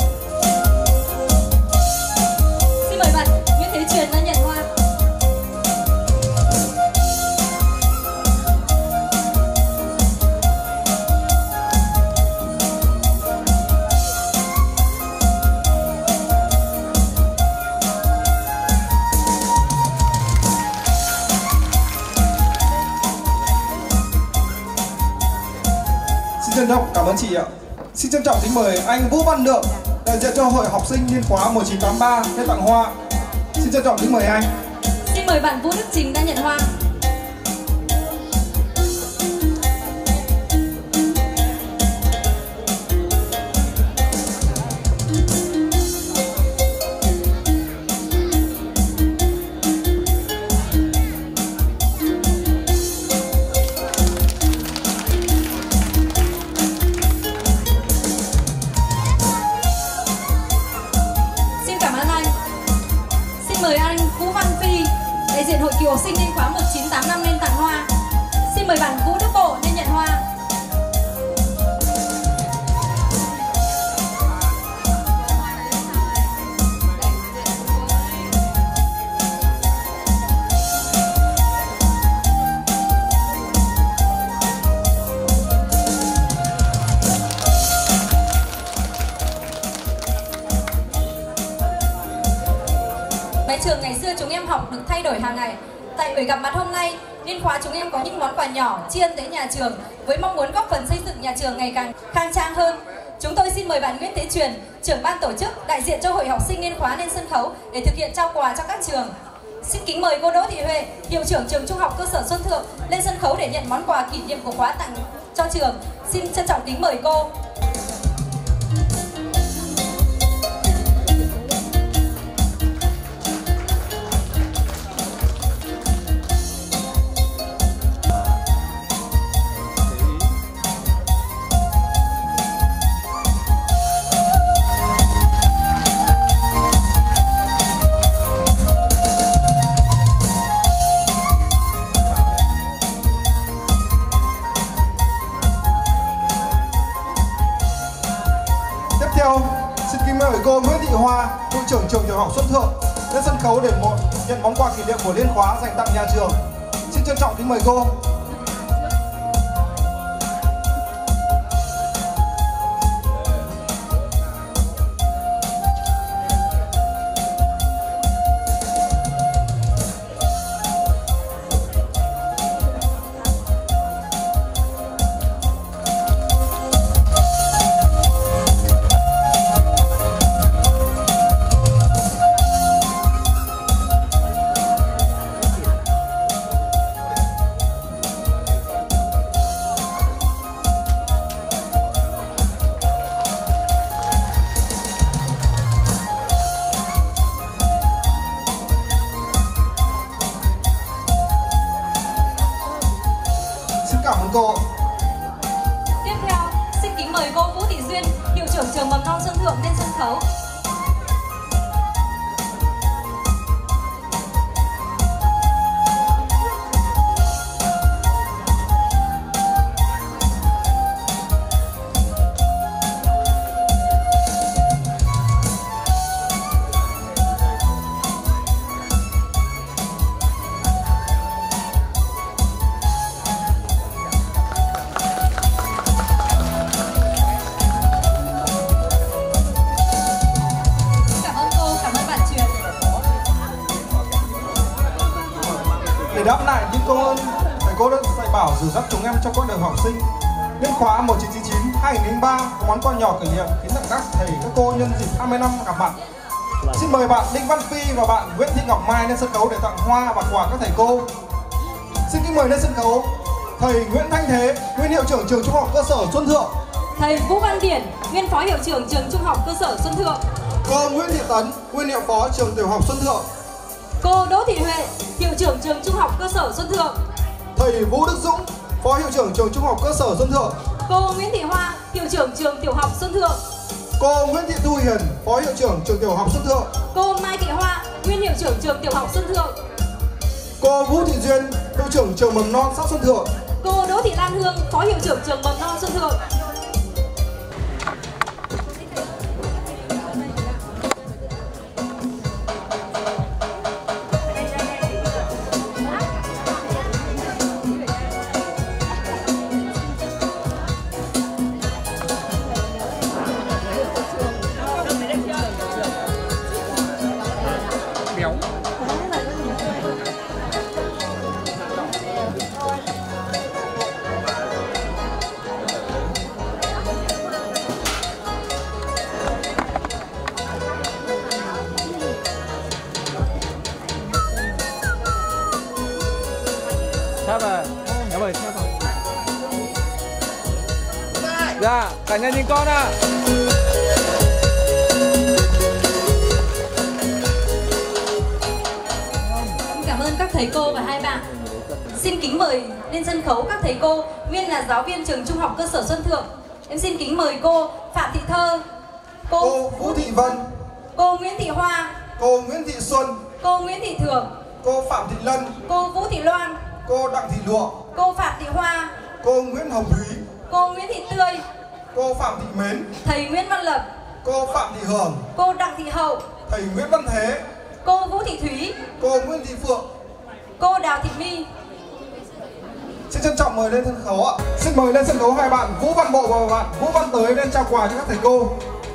Xin mời bạn Nguyễn Thế Truyền ra nhận hoa. Trân trọng cảm ơn chị ạ. Xin trân trọng kính mời anh Vũ Văn Lượng, đại diện cho hội học sinh niên khóa một chín tám ba lên tặng hoa. Xin trân trọng kính mời anh. Xin mời bạn Vũ Đức Trình ra nhận hoa. Mời anh Vũ Văn Phi, đại diện hội cựu học sinh niên khóa một chín tám năm lên tặng hoa. Xin mời bạn Vũ Đức Bộ lên nhận hoa. Mái trường ngày xưa chúng em học được thay đổi hàng ngày. Tại buổi gặp mặt hôm nay, niên khóa chúng em có những món quà nhỏ tri ân tới nhà trường với mong muốn góp phần xây dựng nhà trường ngày càng khang trang hơn. Chúng tôi xin mời bạn Nguyễn Thế Truyền, trưởng ban tổ chức, đại diện cho hội học sinh niên khóa lên sân khấu để thực hiện trao quà cho các trường. Xin kính mời cô Đỗ Thị Huệ, hiệu trưởng trường Trung học cơ sở Xuân Thượng lên sân khấu để nhận món quà kỷ niệm của khóa tặng cho trường. Xin trân trọng kính mời cô. Xin kính mời cô Nguyễn Thị Hoa, hiệu trưởng trường tiểu học Xuân Thượng lên sân khấu để một nhận món quà kỷ niệm của liên khóa dành tặng nhà trường. Xin trân trọng kính mời cô. Cảm ơn cô. Tiếp theo, xin kính mời cô Vũ Thị Duyên, hiệu trưởng trường mầm non Xuân Thượng lên sân khấu. cô đã dạy bảo dìu dắt chúng em trong quãng đời học sinh. Nhân khóa một chín chín chín hai nghìn không trăm lẻ ba có món quà nhỏ kỷ niệm kính tặng các thầy các cô nhân dịp hai mươi năm gặp mặt. Xin mời bạn Đinh Văn Phi và bạn Nguyễn Thị Ngọc Mai lên sân khấu để tặng hoa và quà các thầy cô. Xin kính mời lên sân khấu thầy Nguyễn Thanh Thế, nguyên hiệu trưởng trường trung học cơ sở Xuân Thượng. Thầy Vũ Văn Điển, nguyên phó hiệu trưởng trường trung học cơ sở Xuân Thượng. Cô Nguyễn Thị Tấn, nguyên hiệu phó trường tiểu học Xuân Thượng. Cô Đỗ Thị Huệ, hiệu trưởng trường trung học cơ sở Xuân Thượng. Thầy Vũ Đức Dũng, phó hiệu trưởng trường trung học cơ sở Xuân Thượng. Cô Nguyễn Thị Hoa, hiệu trưởng trường tiểu học Xuân Thượng. Cô Nguyễn Thị Thu Hiền, phó hiệu trưởng trường tiểu học Xuân Thượng. Cô Mai Thị Hoa, nguyên hiệu trưởng trường tiểu học Xuân Thượng. Cô Vũ Thị Duyên, hiệu trưởng trường mầm non xã Xuân Thượng. Cô Đỗ Thị Lan Hương, phó hiệu trưởng trường mầm non Xuân Thượng. Sắp rồi, em ơi, sắp rồi. Dạ, cả nhà nhìn con ạ. Cảm ơn các thầy cô và hai bạn. Xin kính mời lên sân khấu các thầy cô nguyên là giáo viên trường trung học cơ sở Xuân Thượng. Em xin kính mời cô Phạm Thị Thơ, cô, cô Vũ Thị Vân, cô Nguyễn Thị Hoa, cô Nguyễn Thị Xuân, cô Nguyễn Thị Thường, cô Phạm Thị Lân, cô Vũ Thị Loan, cô Đặng Thị Lụa, cô Phạm Thị Hoa, cô Nguyễn Hồng Thúy, cô Nguyễn Thị Tươi, cô Phạm Thị Mến, thầy Nguyễn Văn Lập, cô Phạm Thị Hường, cô Đặng Thị Hậu, thầy Nguyễn Văn Thế, cô Vũ Thị Thúy, cô Nguyễn Thị Phượng, cô Đào Thị My. Xin trân trọng mời lên sân khấu ạ. Xin mời lên sân khấu hai bạn Vũ Văn Bộ và bạn Vũ Văn Tới lên trao quà cho các thầy cô.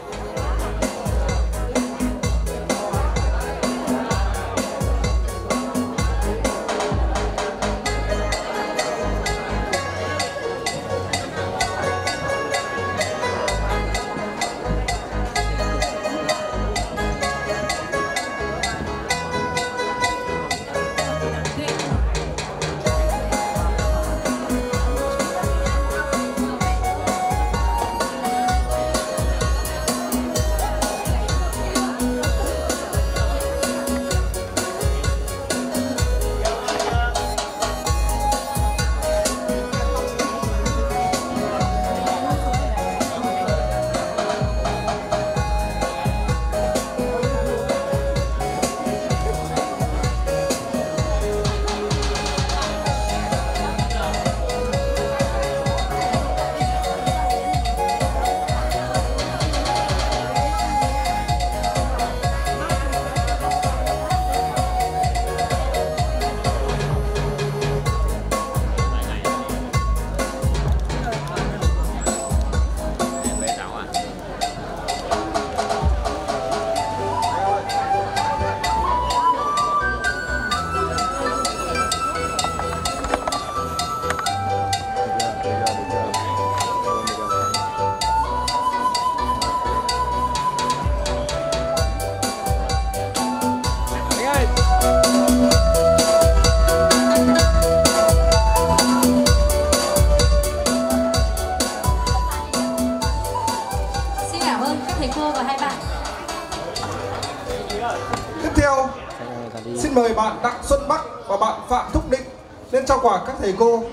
Xin mời bạn Đặng Xuân Bắc và bạn Phạm Thúc Định lên trao quà các thầy cô.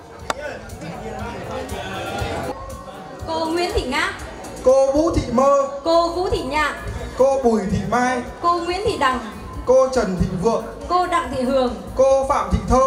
Cô Nguyễn Thị Ngát, cô Vũ Thị Mơ, cô Vũ Thị Nhạn, cô Bùi Thị Mai, cô Nguyễn Thị Đằng, cô Trần Thị Vượng, cô Đặng Thị Hường, cô Phạm Thị Thơ.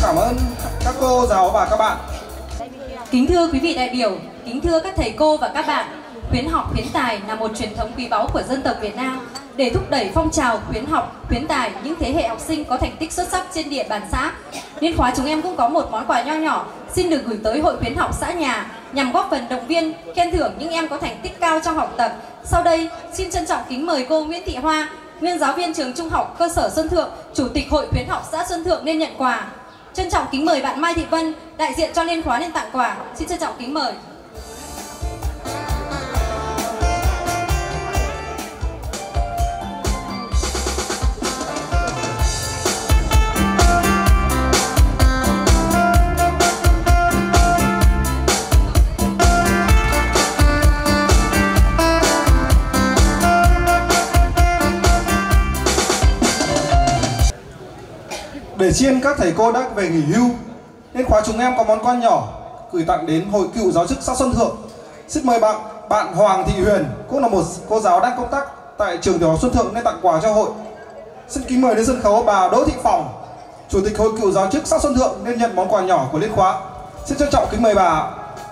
cảm ơn các cô giáo và các bạn. Kính thưa quý vị đại biểu, kính thưa các thầy cô và các bạn, khuyến học khuyến tài là một truyền thống quý báu của dân tộc Việt Nam. Để thúc đẩy phong trào khuyến học, khuyến tài những thế hệ học sinh có thành tích xuất sắc trên địa bàn xã, Liên khóa chúng em cũng có một món quà nho nhỏ xin được gửi tới Hội khuyến học xã nhà nhằm góp phần động viên, khen thưởng những em có thành tích cao trong học tập. Sau đây, xin trân trọng kính mời cô Nguyễn Thị Hoa, nguyên giáo viên trường Trung học cơ sở Xuân Thượng, Chủ tịch Hội khuyến học xã Xuân Thượng lên nhận quà. Trân trọng kính mời bạn Mai Thị Vân, đại diện cho Liên khóa lên tặng quà. Xin trân trọng kính mời. Để tri ân các thầy cô đã về nghỉ hưu, Liên khóa chúng em có món quà nhỏ gửi tặng đến Hội cựu giáo chức xã Xuân Thượng. Xin mời bạn bạn Hoàng Thị Huyền, cũng là một cô giáo đang công tác tại trường tiểu học Xuân Thượng nên tặng quà cho hội. Xin kính mời đến sân khấu bà Đỗ Thị Phòng, Chủ tịch Hội cựu giáo chức xã Xuân Thượng nên nhận món quà nhỏ của Liên khóa. Xin trân trọng kính mời bà.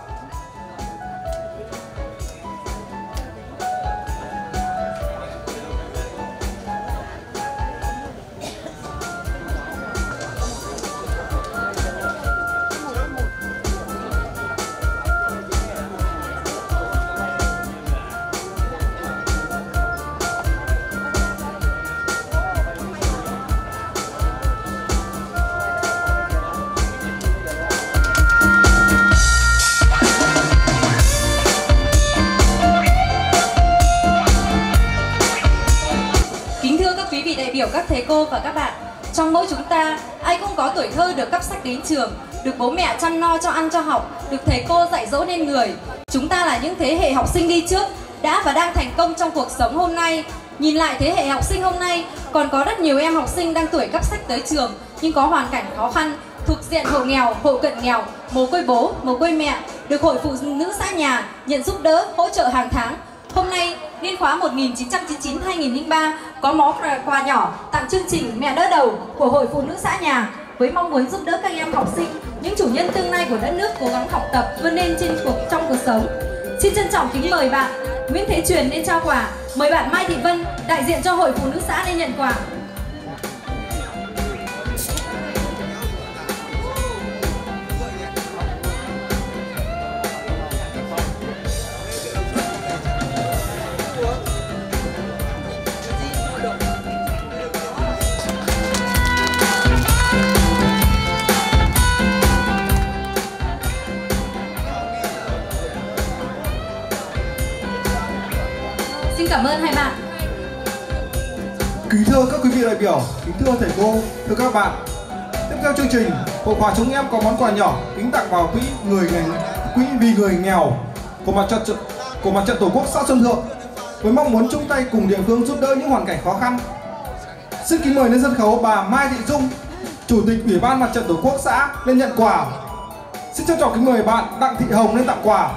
Các thầy cô và các bạn, trong mỗi chúng ta, ai cũng có tuổi thơ được cắp sách đến trường, được bố mẹ chăm no cho ăn cho học, được thầy cô dạy dỗ nên người. Chúng ta là những thế hệ học sinh đi trước, đã và đang thành công trong cuộc sống hôm nay. Nhìn lại thế hệ học sinh hôm nay, còn có rất nhiều em học sinh đang tuổi cắp sách tới trường, nhưng có hoàn cảnh khó khăn, thuộc diện hộ nghèo, hộ cận nghèo, mồ côi bố, mồ côi mẹ, được Hội Phụ Nữ xã nhà nhận giúp đỡ, hỗ trợ hàng tháng. Hôm nay, Liên khóa một nghìn chín trăm chín mươi chín đến hai nghìn lẻ ba có món quà nhỏ tặng chương trình Mẹ đỡ đầu của Hội Phụ Nữ xã nhà với mong muốn giúp đỡ các em học sinh, những chủ nhân tương lai của đất nước cố gắng học tập vươn lên trên cuộc trong cuộc sống. Xin trân trọng kính mời bạn Nguyễn Thế Truyền lên trao quà, mời bạn Mai Thị Vân, đại diện cho Hội Phụ Nữ xã lên nhận quà. Xin cảm ơn hai bạn. Kính thưa các quý vị đại biểu, kính thưa thầy cô, thưa các bạn. Tiếp theo chương trình, Hội khóa chúng em có món quà nhỏ kính tặng vào quỹ người quỹ vì người nghèo của mặt trận của mặt trận Tổ quốc xã Xuân Thượng với mong muốn chung tay cùng địa phương giúp đỡ những hoàn cảnh khó khăn. Xin kính mời lên sân khấu bà Mai Thị Dung, Chủ tịch Ủy ban Mặt trận Tổ quốc xã lên nhận quà. Xin trân trọng kính mời bạn Đặng Thị Hồng lên tặng quà.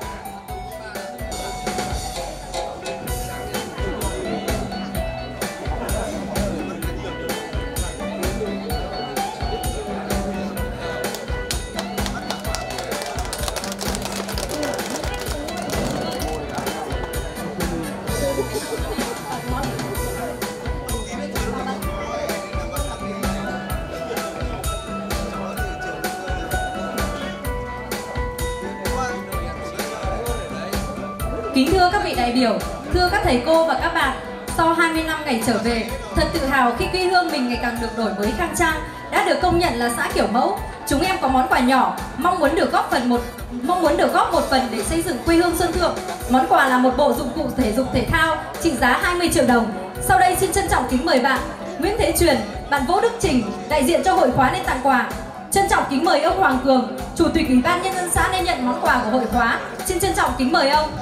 Kính thưa các vị đại biểu, thưa các thầy cô và các bạn, sau hai mươi năm ngày trở về, thật tự hào khi quê hương mình ngày càng được đổi mới khang trang, đã được công nhận là xã kiểu mẫu. Chúng em có món quà nhỏ, mong muốn được góp phần một mong muốn được góp một phần để xây dựng quê hương Xuân Thượng. Món quà là một bộ dụng cụ thể dục thể thao trị giá hai mươi triệu đồng. Sau đây xin trân trọng kính mời bạn Nguyễn Thế Truyền, bạn Vũ Đức Trình, đại diện cho hội khóa lên tặng quà. Trân trọng kính mời ông Hoàng Cường, Chủ tịch Ủy ban Nhân dân xã lên nhận món quà của hội khóa. Xin trân trọng kính mời ông.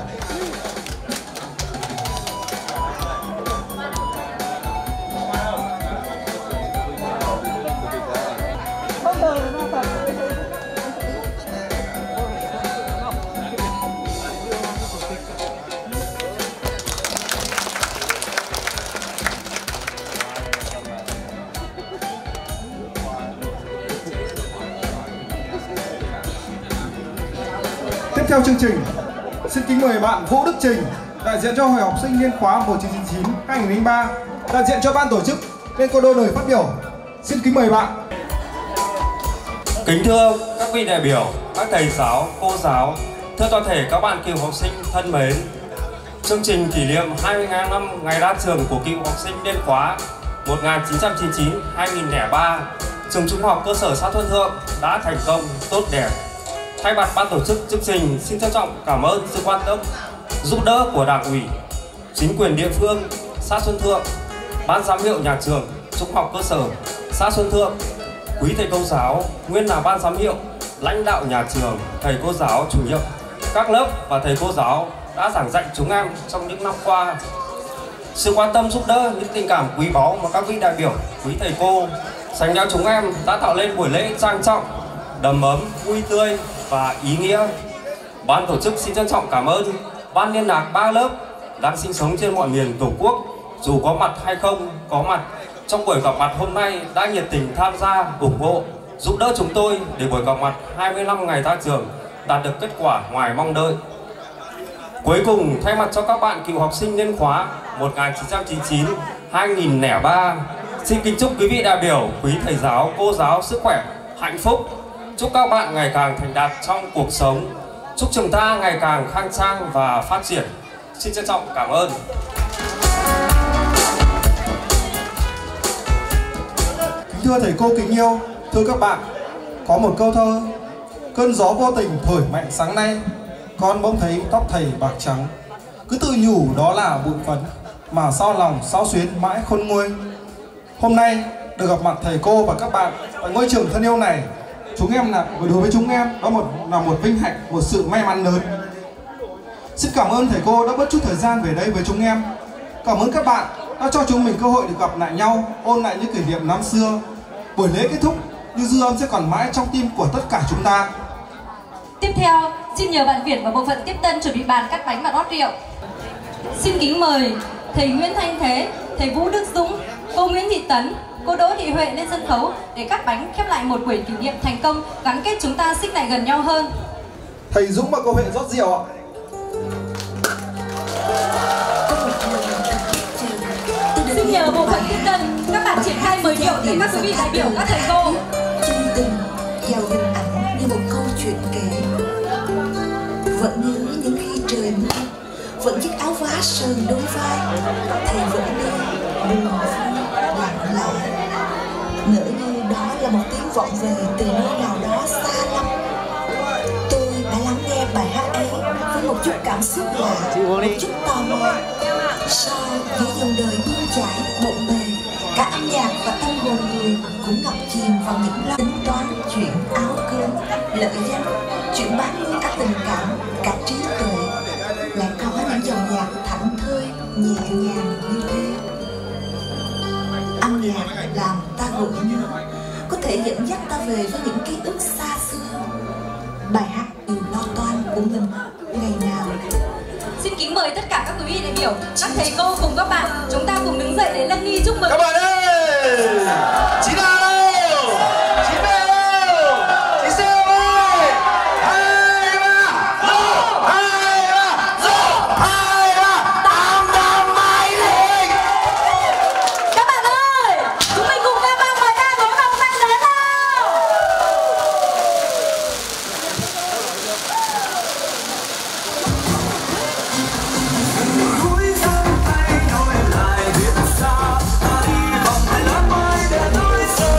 theo chương trình, xin kính mời bạn Vũ Đức Trình, đại diện cho Hội học sinh niên khóa một chín chín chín hai nghìn không trăm lẻ ba, đại diện cho ban tổ chức lên cô đôi lời phát biểu. Xin kính mời bạn. Kính thưa các vị đại biểu, các thầy giáo, cô giáo, thưa toàn thể các bạn cựu học sinh thân mến. Chương trình kỷ niệm hai mươi năm ngày ra trường của cựu học sinh niên khóa một nghìn chín trăm chín mươi chín hai nghìn không trăm lẻ ba, trường Trung học cơ sở xã Xuân Thượng đã thành công tốt đẹp. Thay mặt ban tổ chức chương trình, xin trân trọng cảm ơn sự quan tâm, giúp đỡ của Đảng ủy, chính quyền địa phương xã Xuân Thượng, ban giám hiệu nhà trường Trung học cơ sở xã Xuân Thượng, quý thầy cô giáo, nguyên là ban giám hiệu, lãnh đạo nhà trường, thầy cô giáo, chủ nhiệm các lớp và thầy cô giáo đã giảng dạy chúng em trong những năm qua. Sự quan tâm giúp đỡ, những tình cảm quý báu mà các vị đại biểu, quý thầy cô dành cho chúng em đã tạo lên buổi lễ trang trọng, đầm ấm, vui tươi và ý nghĩa. Ban tổ chức xin trân trọng cảm ơn ban liên lạc ba lớp đang sinh sống trên mọi miền Tổ quốc, dù có mặt hay không có mặt trong buổi gặp mặt hôm nay, đã nhiệt tình tham gia, ủng hộ, giúp đỡ chúng tôi để buổi gặp mặt hai mươi lăm ngày ra trường đạt được kết quả ngoài mong đợi. Cuối cùng, thay mặt cho các bạn cựu học sinh niên khóa một nghìn chín trăm chín mươi chín hai nghìn không trăm lẻ ba, xin kính chúc quý vị đại biểu, quý thầy giáo, cô giáo sức khỏe, hạnh phúc. Chúc các bạn ngày càng thành đạt trong cuộc sống. Chúc trường ta ngày càng khang trang và phát triển. Xin trân trọng cảm ơn. Thưa thầy cô kính yêu, thưa các bạn, có một câu thơ: cơn gió vô tình thổi mạnh sáng nay, con bỗng thấy tóc thầy bạc trắng. Cứ tự nhủ đó là bụi phấn, mà sao lòng sao xuyến mãi khôn nguôi. Hôm nay được gặp mặt thầy cô và các bạn tại ngôi trường thân yêu này, chúng em là đối với chúng em đó một là một vinh hạnh, một sự may mắn lớn. Xin cảm ơn thầy cô đã bớt chút thời gian về đây với chúng em. Cảm ơn các bạn đã cho chúng mình cơ hội được gặp lại nhau, ôn lại những kỷ niệm năm xưa. Buổi lễ kết thúc nhưng dư âm sẽ còn mãi trong tim của tất cả chúng ta. Tiếp theo, xin nhờ bạn Việt và bộ phận tiếp tân chuẩn bị bàn cắt bánh và rót rượu. Xin kính mời thầy Nguyễn Thanh Thế, thầy Vũ Đức Dũng, cô Nguyễn Thị Tấn, cô Đỗ Thị Huệ lên sân khấu để cắt bánh khép lại một buổi kỷ niệm thành công, gắn kết chúng ta xích lại gần nhau hơn. Thầy Dũng và cô Huệ rót rượu ạ. Xin nhờ bộ phận tiếp tân các bạn triển khai mời rượu tới các quý vị đại biểu, các thầy cô. Chân tình giàu hình ảnh như một câu chuyện kể, vẫn nhớ những khi trời mưa, vẫn chiếc áo vá sờn đôi vai, thầy vẫn đi buồn vui lặng lẽ, ngỡ như đó là một tiếng vọng về từ nơi nào đó xa lắm. Tôi đã lắng nghe bài hát ấy với một chút cảm xúc lạ, một chút tò mò. Sau giữa dòng đời bươn chải bộn bề, cả âm nhạc và tâm hồn người cũng ngập chìm vào những lo tính toán chuyện áo cơm, lợi danh, chuyện bán nuôi cả tình cảm, cả trí tuệ. Lại có những dòng nhạc thảnh thơi, nhẹ nhàng như thế. Âm nhạc làm ta gợi nhớ, có thể dẫn dắt ta về với những ký ức xa xưa. Bài hát điều lo toan của mình ngày nào. Xin kính mời tất cả các quý vị đại biểu, các thầy cô cùng các bạn, chúng ta cùng đứng dậy để lân nghi chúc mừng. Các bạn ơi! Chị nào đâu? Chị B đâu? Chị C ơi! Hai ba, rổ! Hai ba, rổ! Hai ba, tam tam mai lên! Các bạn ơi! Chúng mình cùng ra mang bài ca của Ngọc Thanh đến nào! Cuối xuân thay đổi lại biết sao, ta đi vòng tay lá mai để nói sao.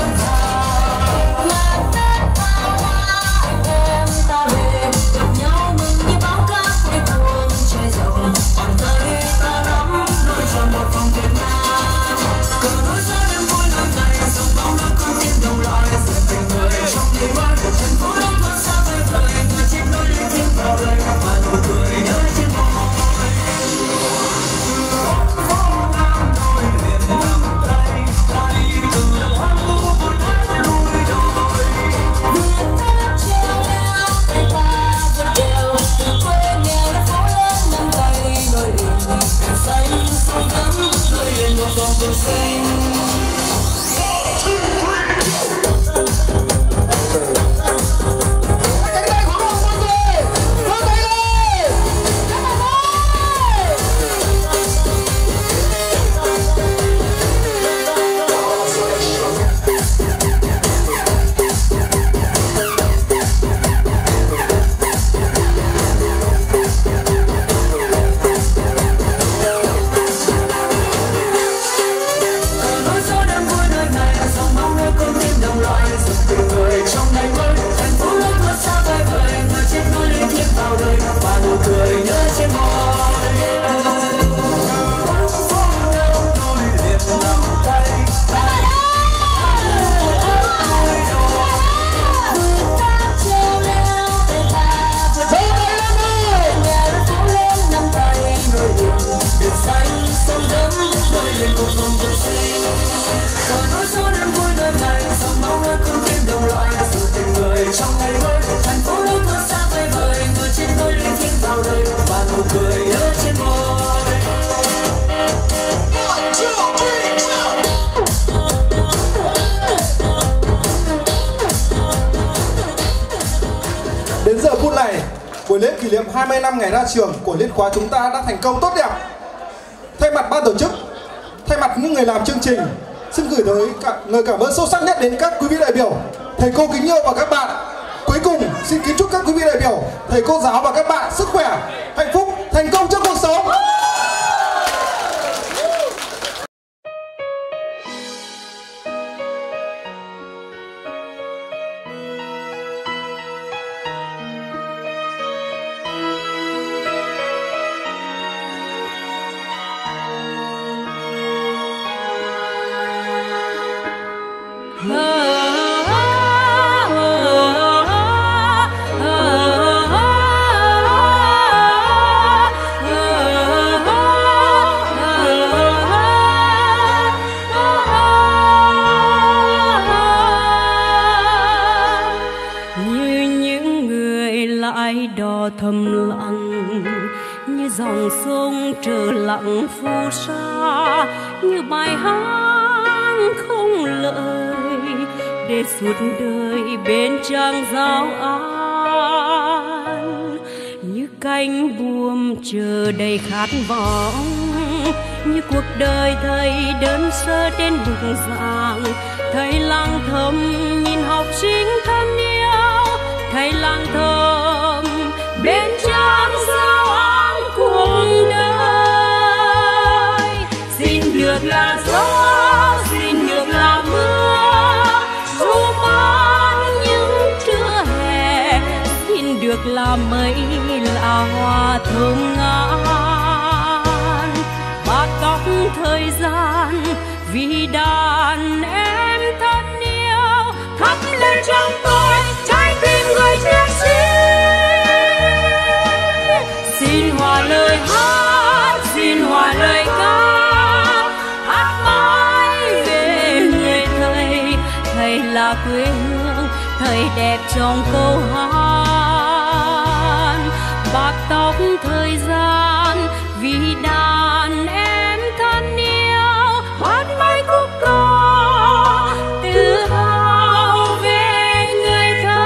này, buổi lễ kỷ niệm hai mươi năm ngày ra trường của liên khóa chúng ta đã thành công tốt đẹp. Thay mặt ban tổ chức, thay mặt những người làm chương trình, xin gửi tới cả, lời cảm ơn sâu sắc nhất đến các quý vị đại biểu, thầy cô kính yêu và các bạn. Cuối cùng, xin kính chúc các quý vị đại biểu, thầy cô giáo và các bạn sức khỏe, hạnh phúc, thành công trong cuộc sống. Thầm lặng như dòng sông trở lặng phù sa, như bài hát không lời để suốt đời bên trang giáo an, như cánh buồm chờ đầy khát vọng, như cuộc đời thầy đơn sơ đến bục giảng. Thầy lang thầm nhìn học sinh thân yêu, thầy lang thầm bên trang giáo an cuộc đời. Xin được là gió, xin được là mưa, dù mang những trưa hè. Xin được là mây, là hoa thơm ngát, bạc tóc thời gian vì đàn em thân yêu. Thắp lên trong tôi trái tim người chiến sĩ. Xin hòa lời hát, xin hòa lời ca, hát mãi về người thầy. Thầy là quê hương, thầy đẹp trong câu hát. Bạc tóc thời gian vì đàn em thân yêu, hát mãi khúc ca tự hào về người thầy.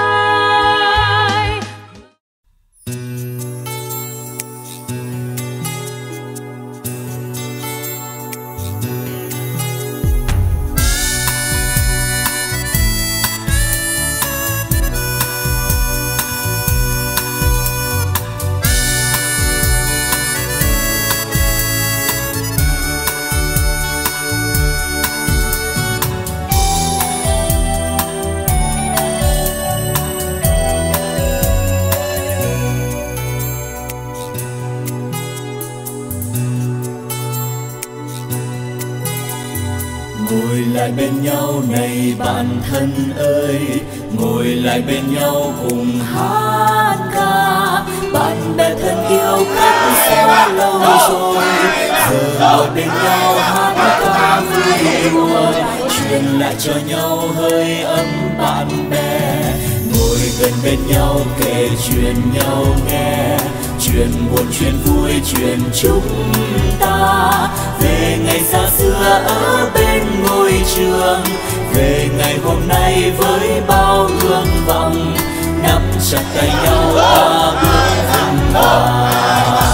Ngồi lại bên nhau này bạn thân ơi, ngồi lại bên nhau cùng hát ca. Bạn bè thân yêu cách xa lâu rồi, giờ ngồi bên nhau hát ca vui buồn, truyền lại cho nhau hơi ấm bạn bè. Ngồi gần bên nhau kể chuyện nhau nghe, chuyện buồn chuyện vui chuyện chúng ta. Về ngày xa xưa ở bên ngôi trường, về ngày hôm nay với bao hương vọng, nắm chặt tay nhau ta bước vững vàng.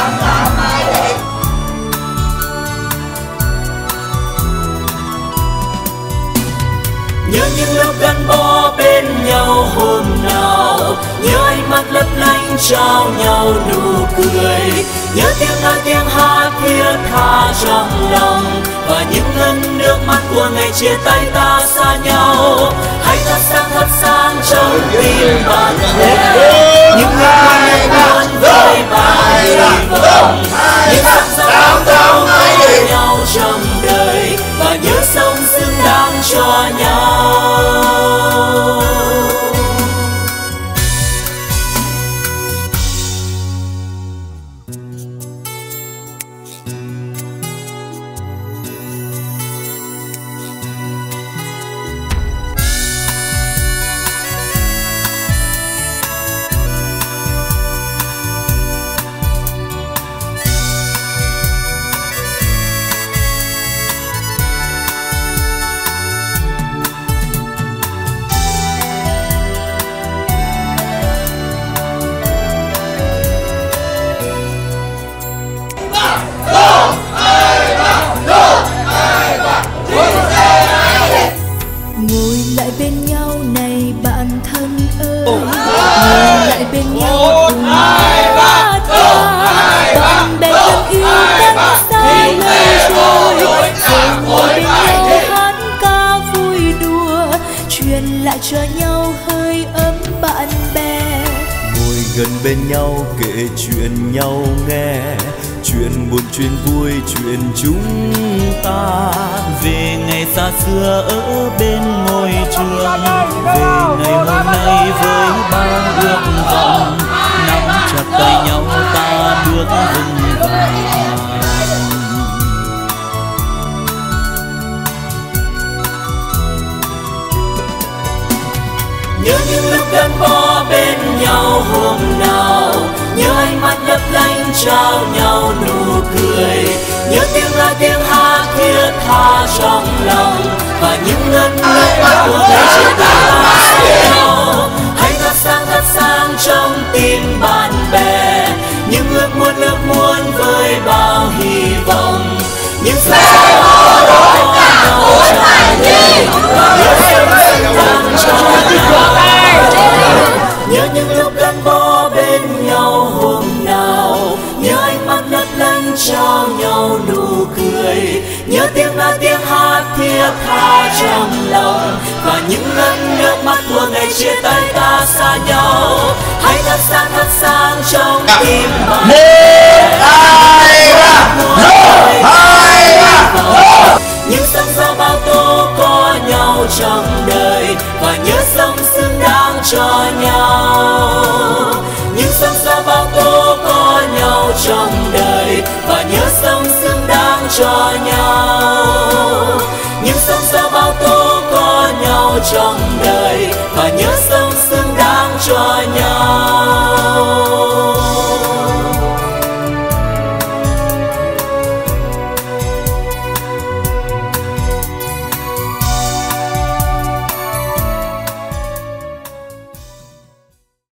Nhớ những lúc gắn bó bên nhau hôm nào, nhớ ánh mắt lấp lánh trao nhau nụ cười, nhớ tiếng nói tiếng hát thiết tha trong lòng, và những lần nước mắt của ngày chia tay ta xa nhau. Hãy thật sáng thật sáng trong tim bạn bè, những lúc qua ngày buồn với bạn hy vọng, những sắc dao cao với nhau trong đời, và nhớ sống xứng đáng cho nhau. ngồi lại bên nhau cùng hát ca, bạn bè thân yêu cách xa lầy rồi, rồi ngồi bên nhau hát ca vui đùa, truyền lại cho nhau hơi ấm bạn bè. Ngồi gần bên nhau kể chuyện nhau nghe, chuyện buồn chuyện vui chuyện chúng ta, về ngày xa xưa ở bên ngôi trường, về ngày hôm nay với bao ước vọng, nắm chặt tay nhau ta bước vững vàng. Nhớ những lúc gắn bó bên nhau hôm nào, nhớ ánh mắt lấp lánh trao nhau nụ cười, nhớ tiếng la tiếng hát thiết tha trong lòng, và những ngân ngây của ngày chia tay ta xa nhau. Hãy thắp sáng thắp sáng trong tim bạn bè, những ước muốn ước muốn với bao hy vọng, những sao sao đó nhau tràn đầy, và nhớ sớm sớm đang cho nhau. Nhớ những lúc gắn bó bên nhau hôm nào, nhớ ánh mắt lấp lánh trao nhau nụ cười, nhớ tiếng la tiếng hát thiết tha trong lòng, và những ngân nước mắt của ngày chia tay ta xa nhau. Hãy thắp sáng thắp sáng trong tim bạn. Một hai ba, một hai ba. Những sóng gió bao tố có nhau trong đời, và nhớ sống xứng đáng cho nhau. Những sóng gió bao tố có nhau trong đời, và nhớ sống xứng đáng cho nhau. Những sóng gió bao tố có nhau trong đời, và nhớ sống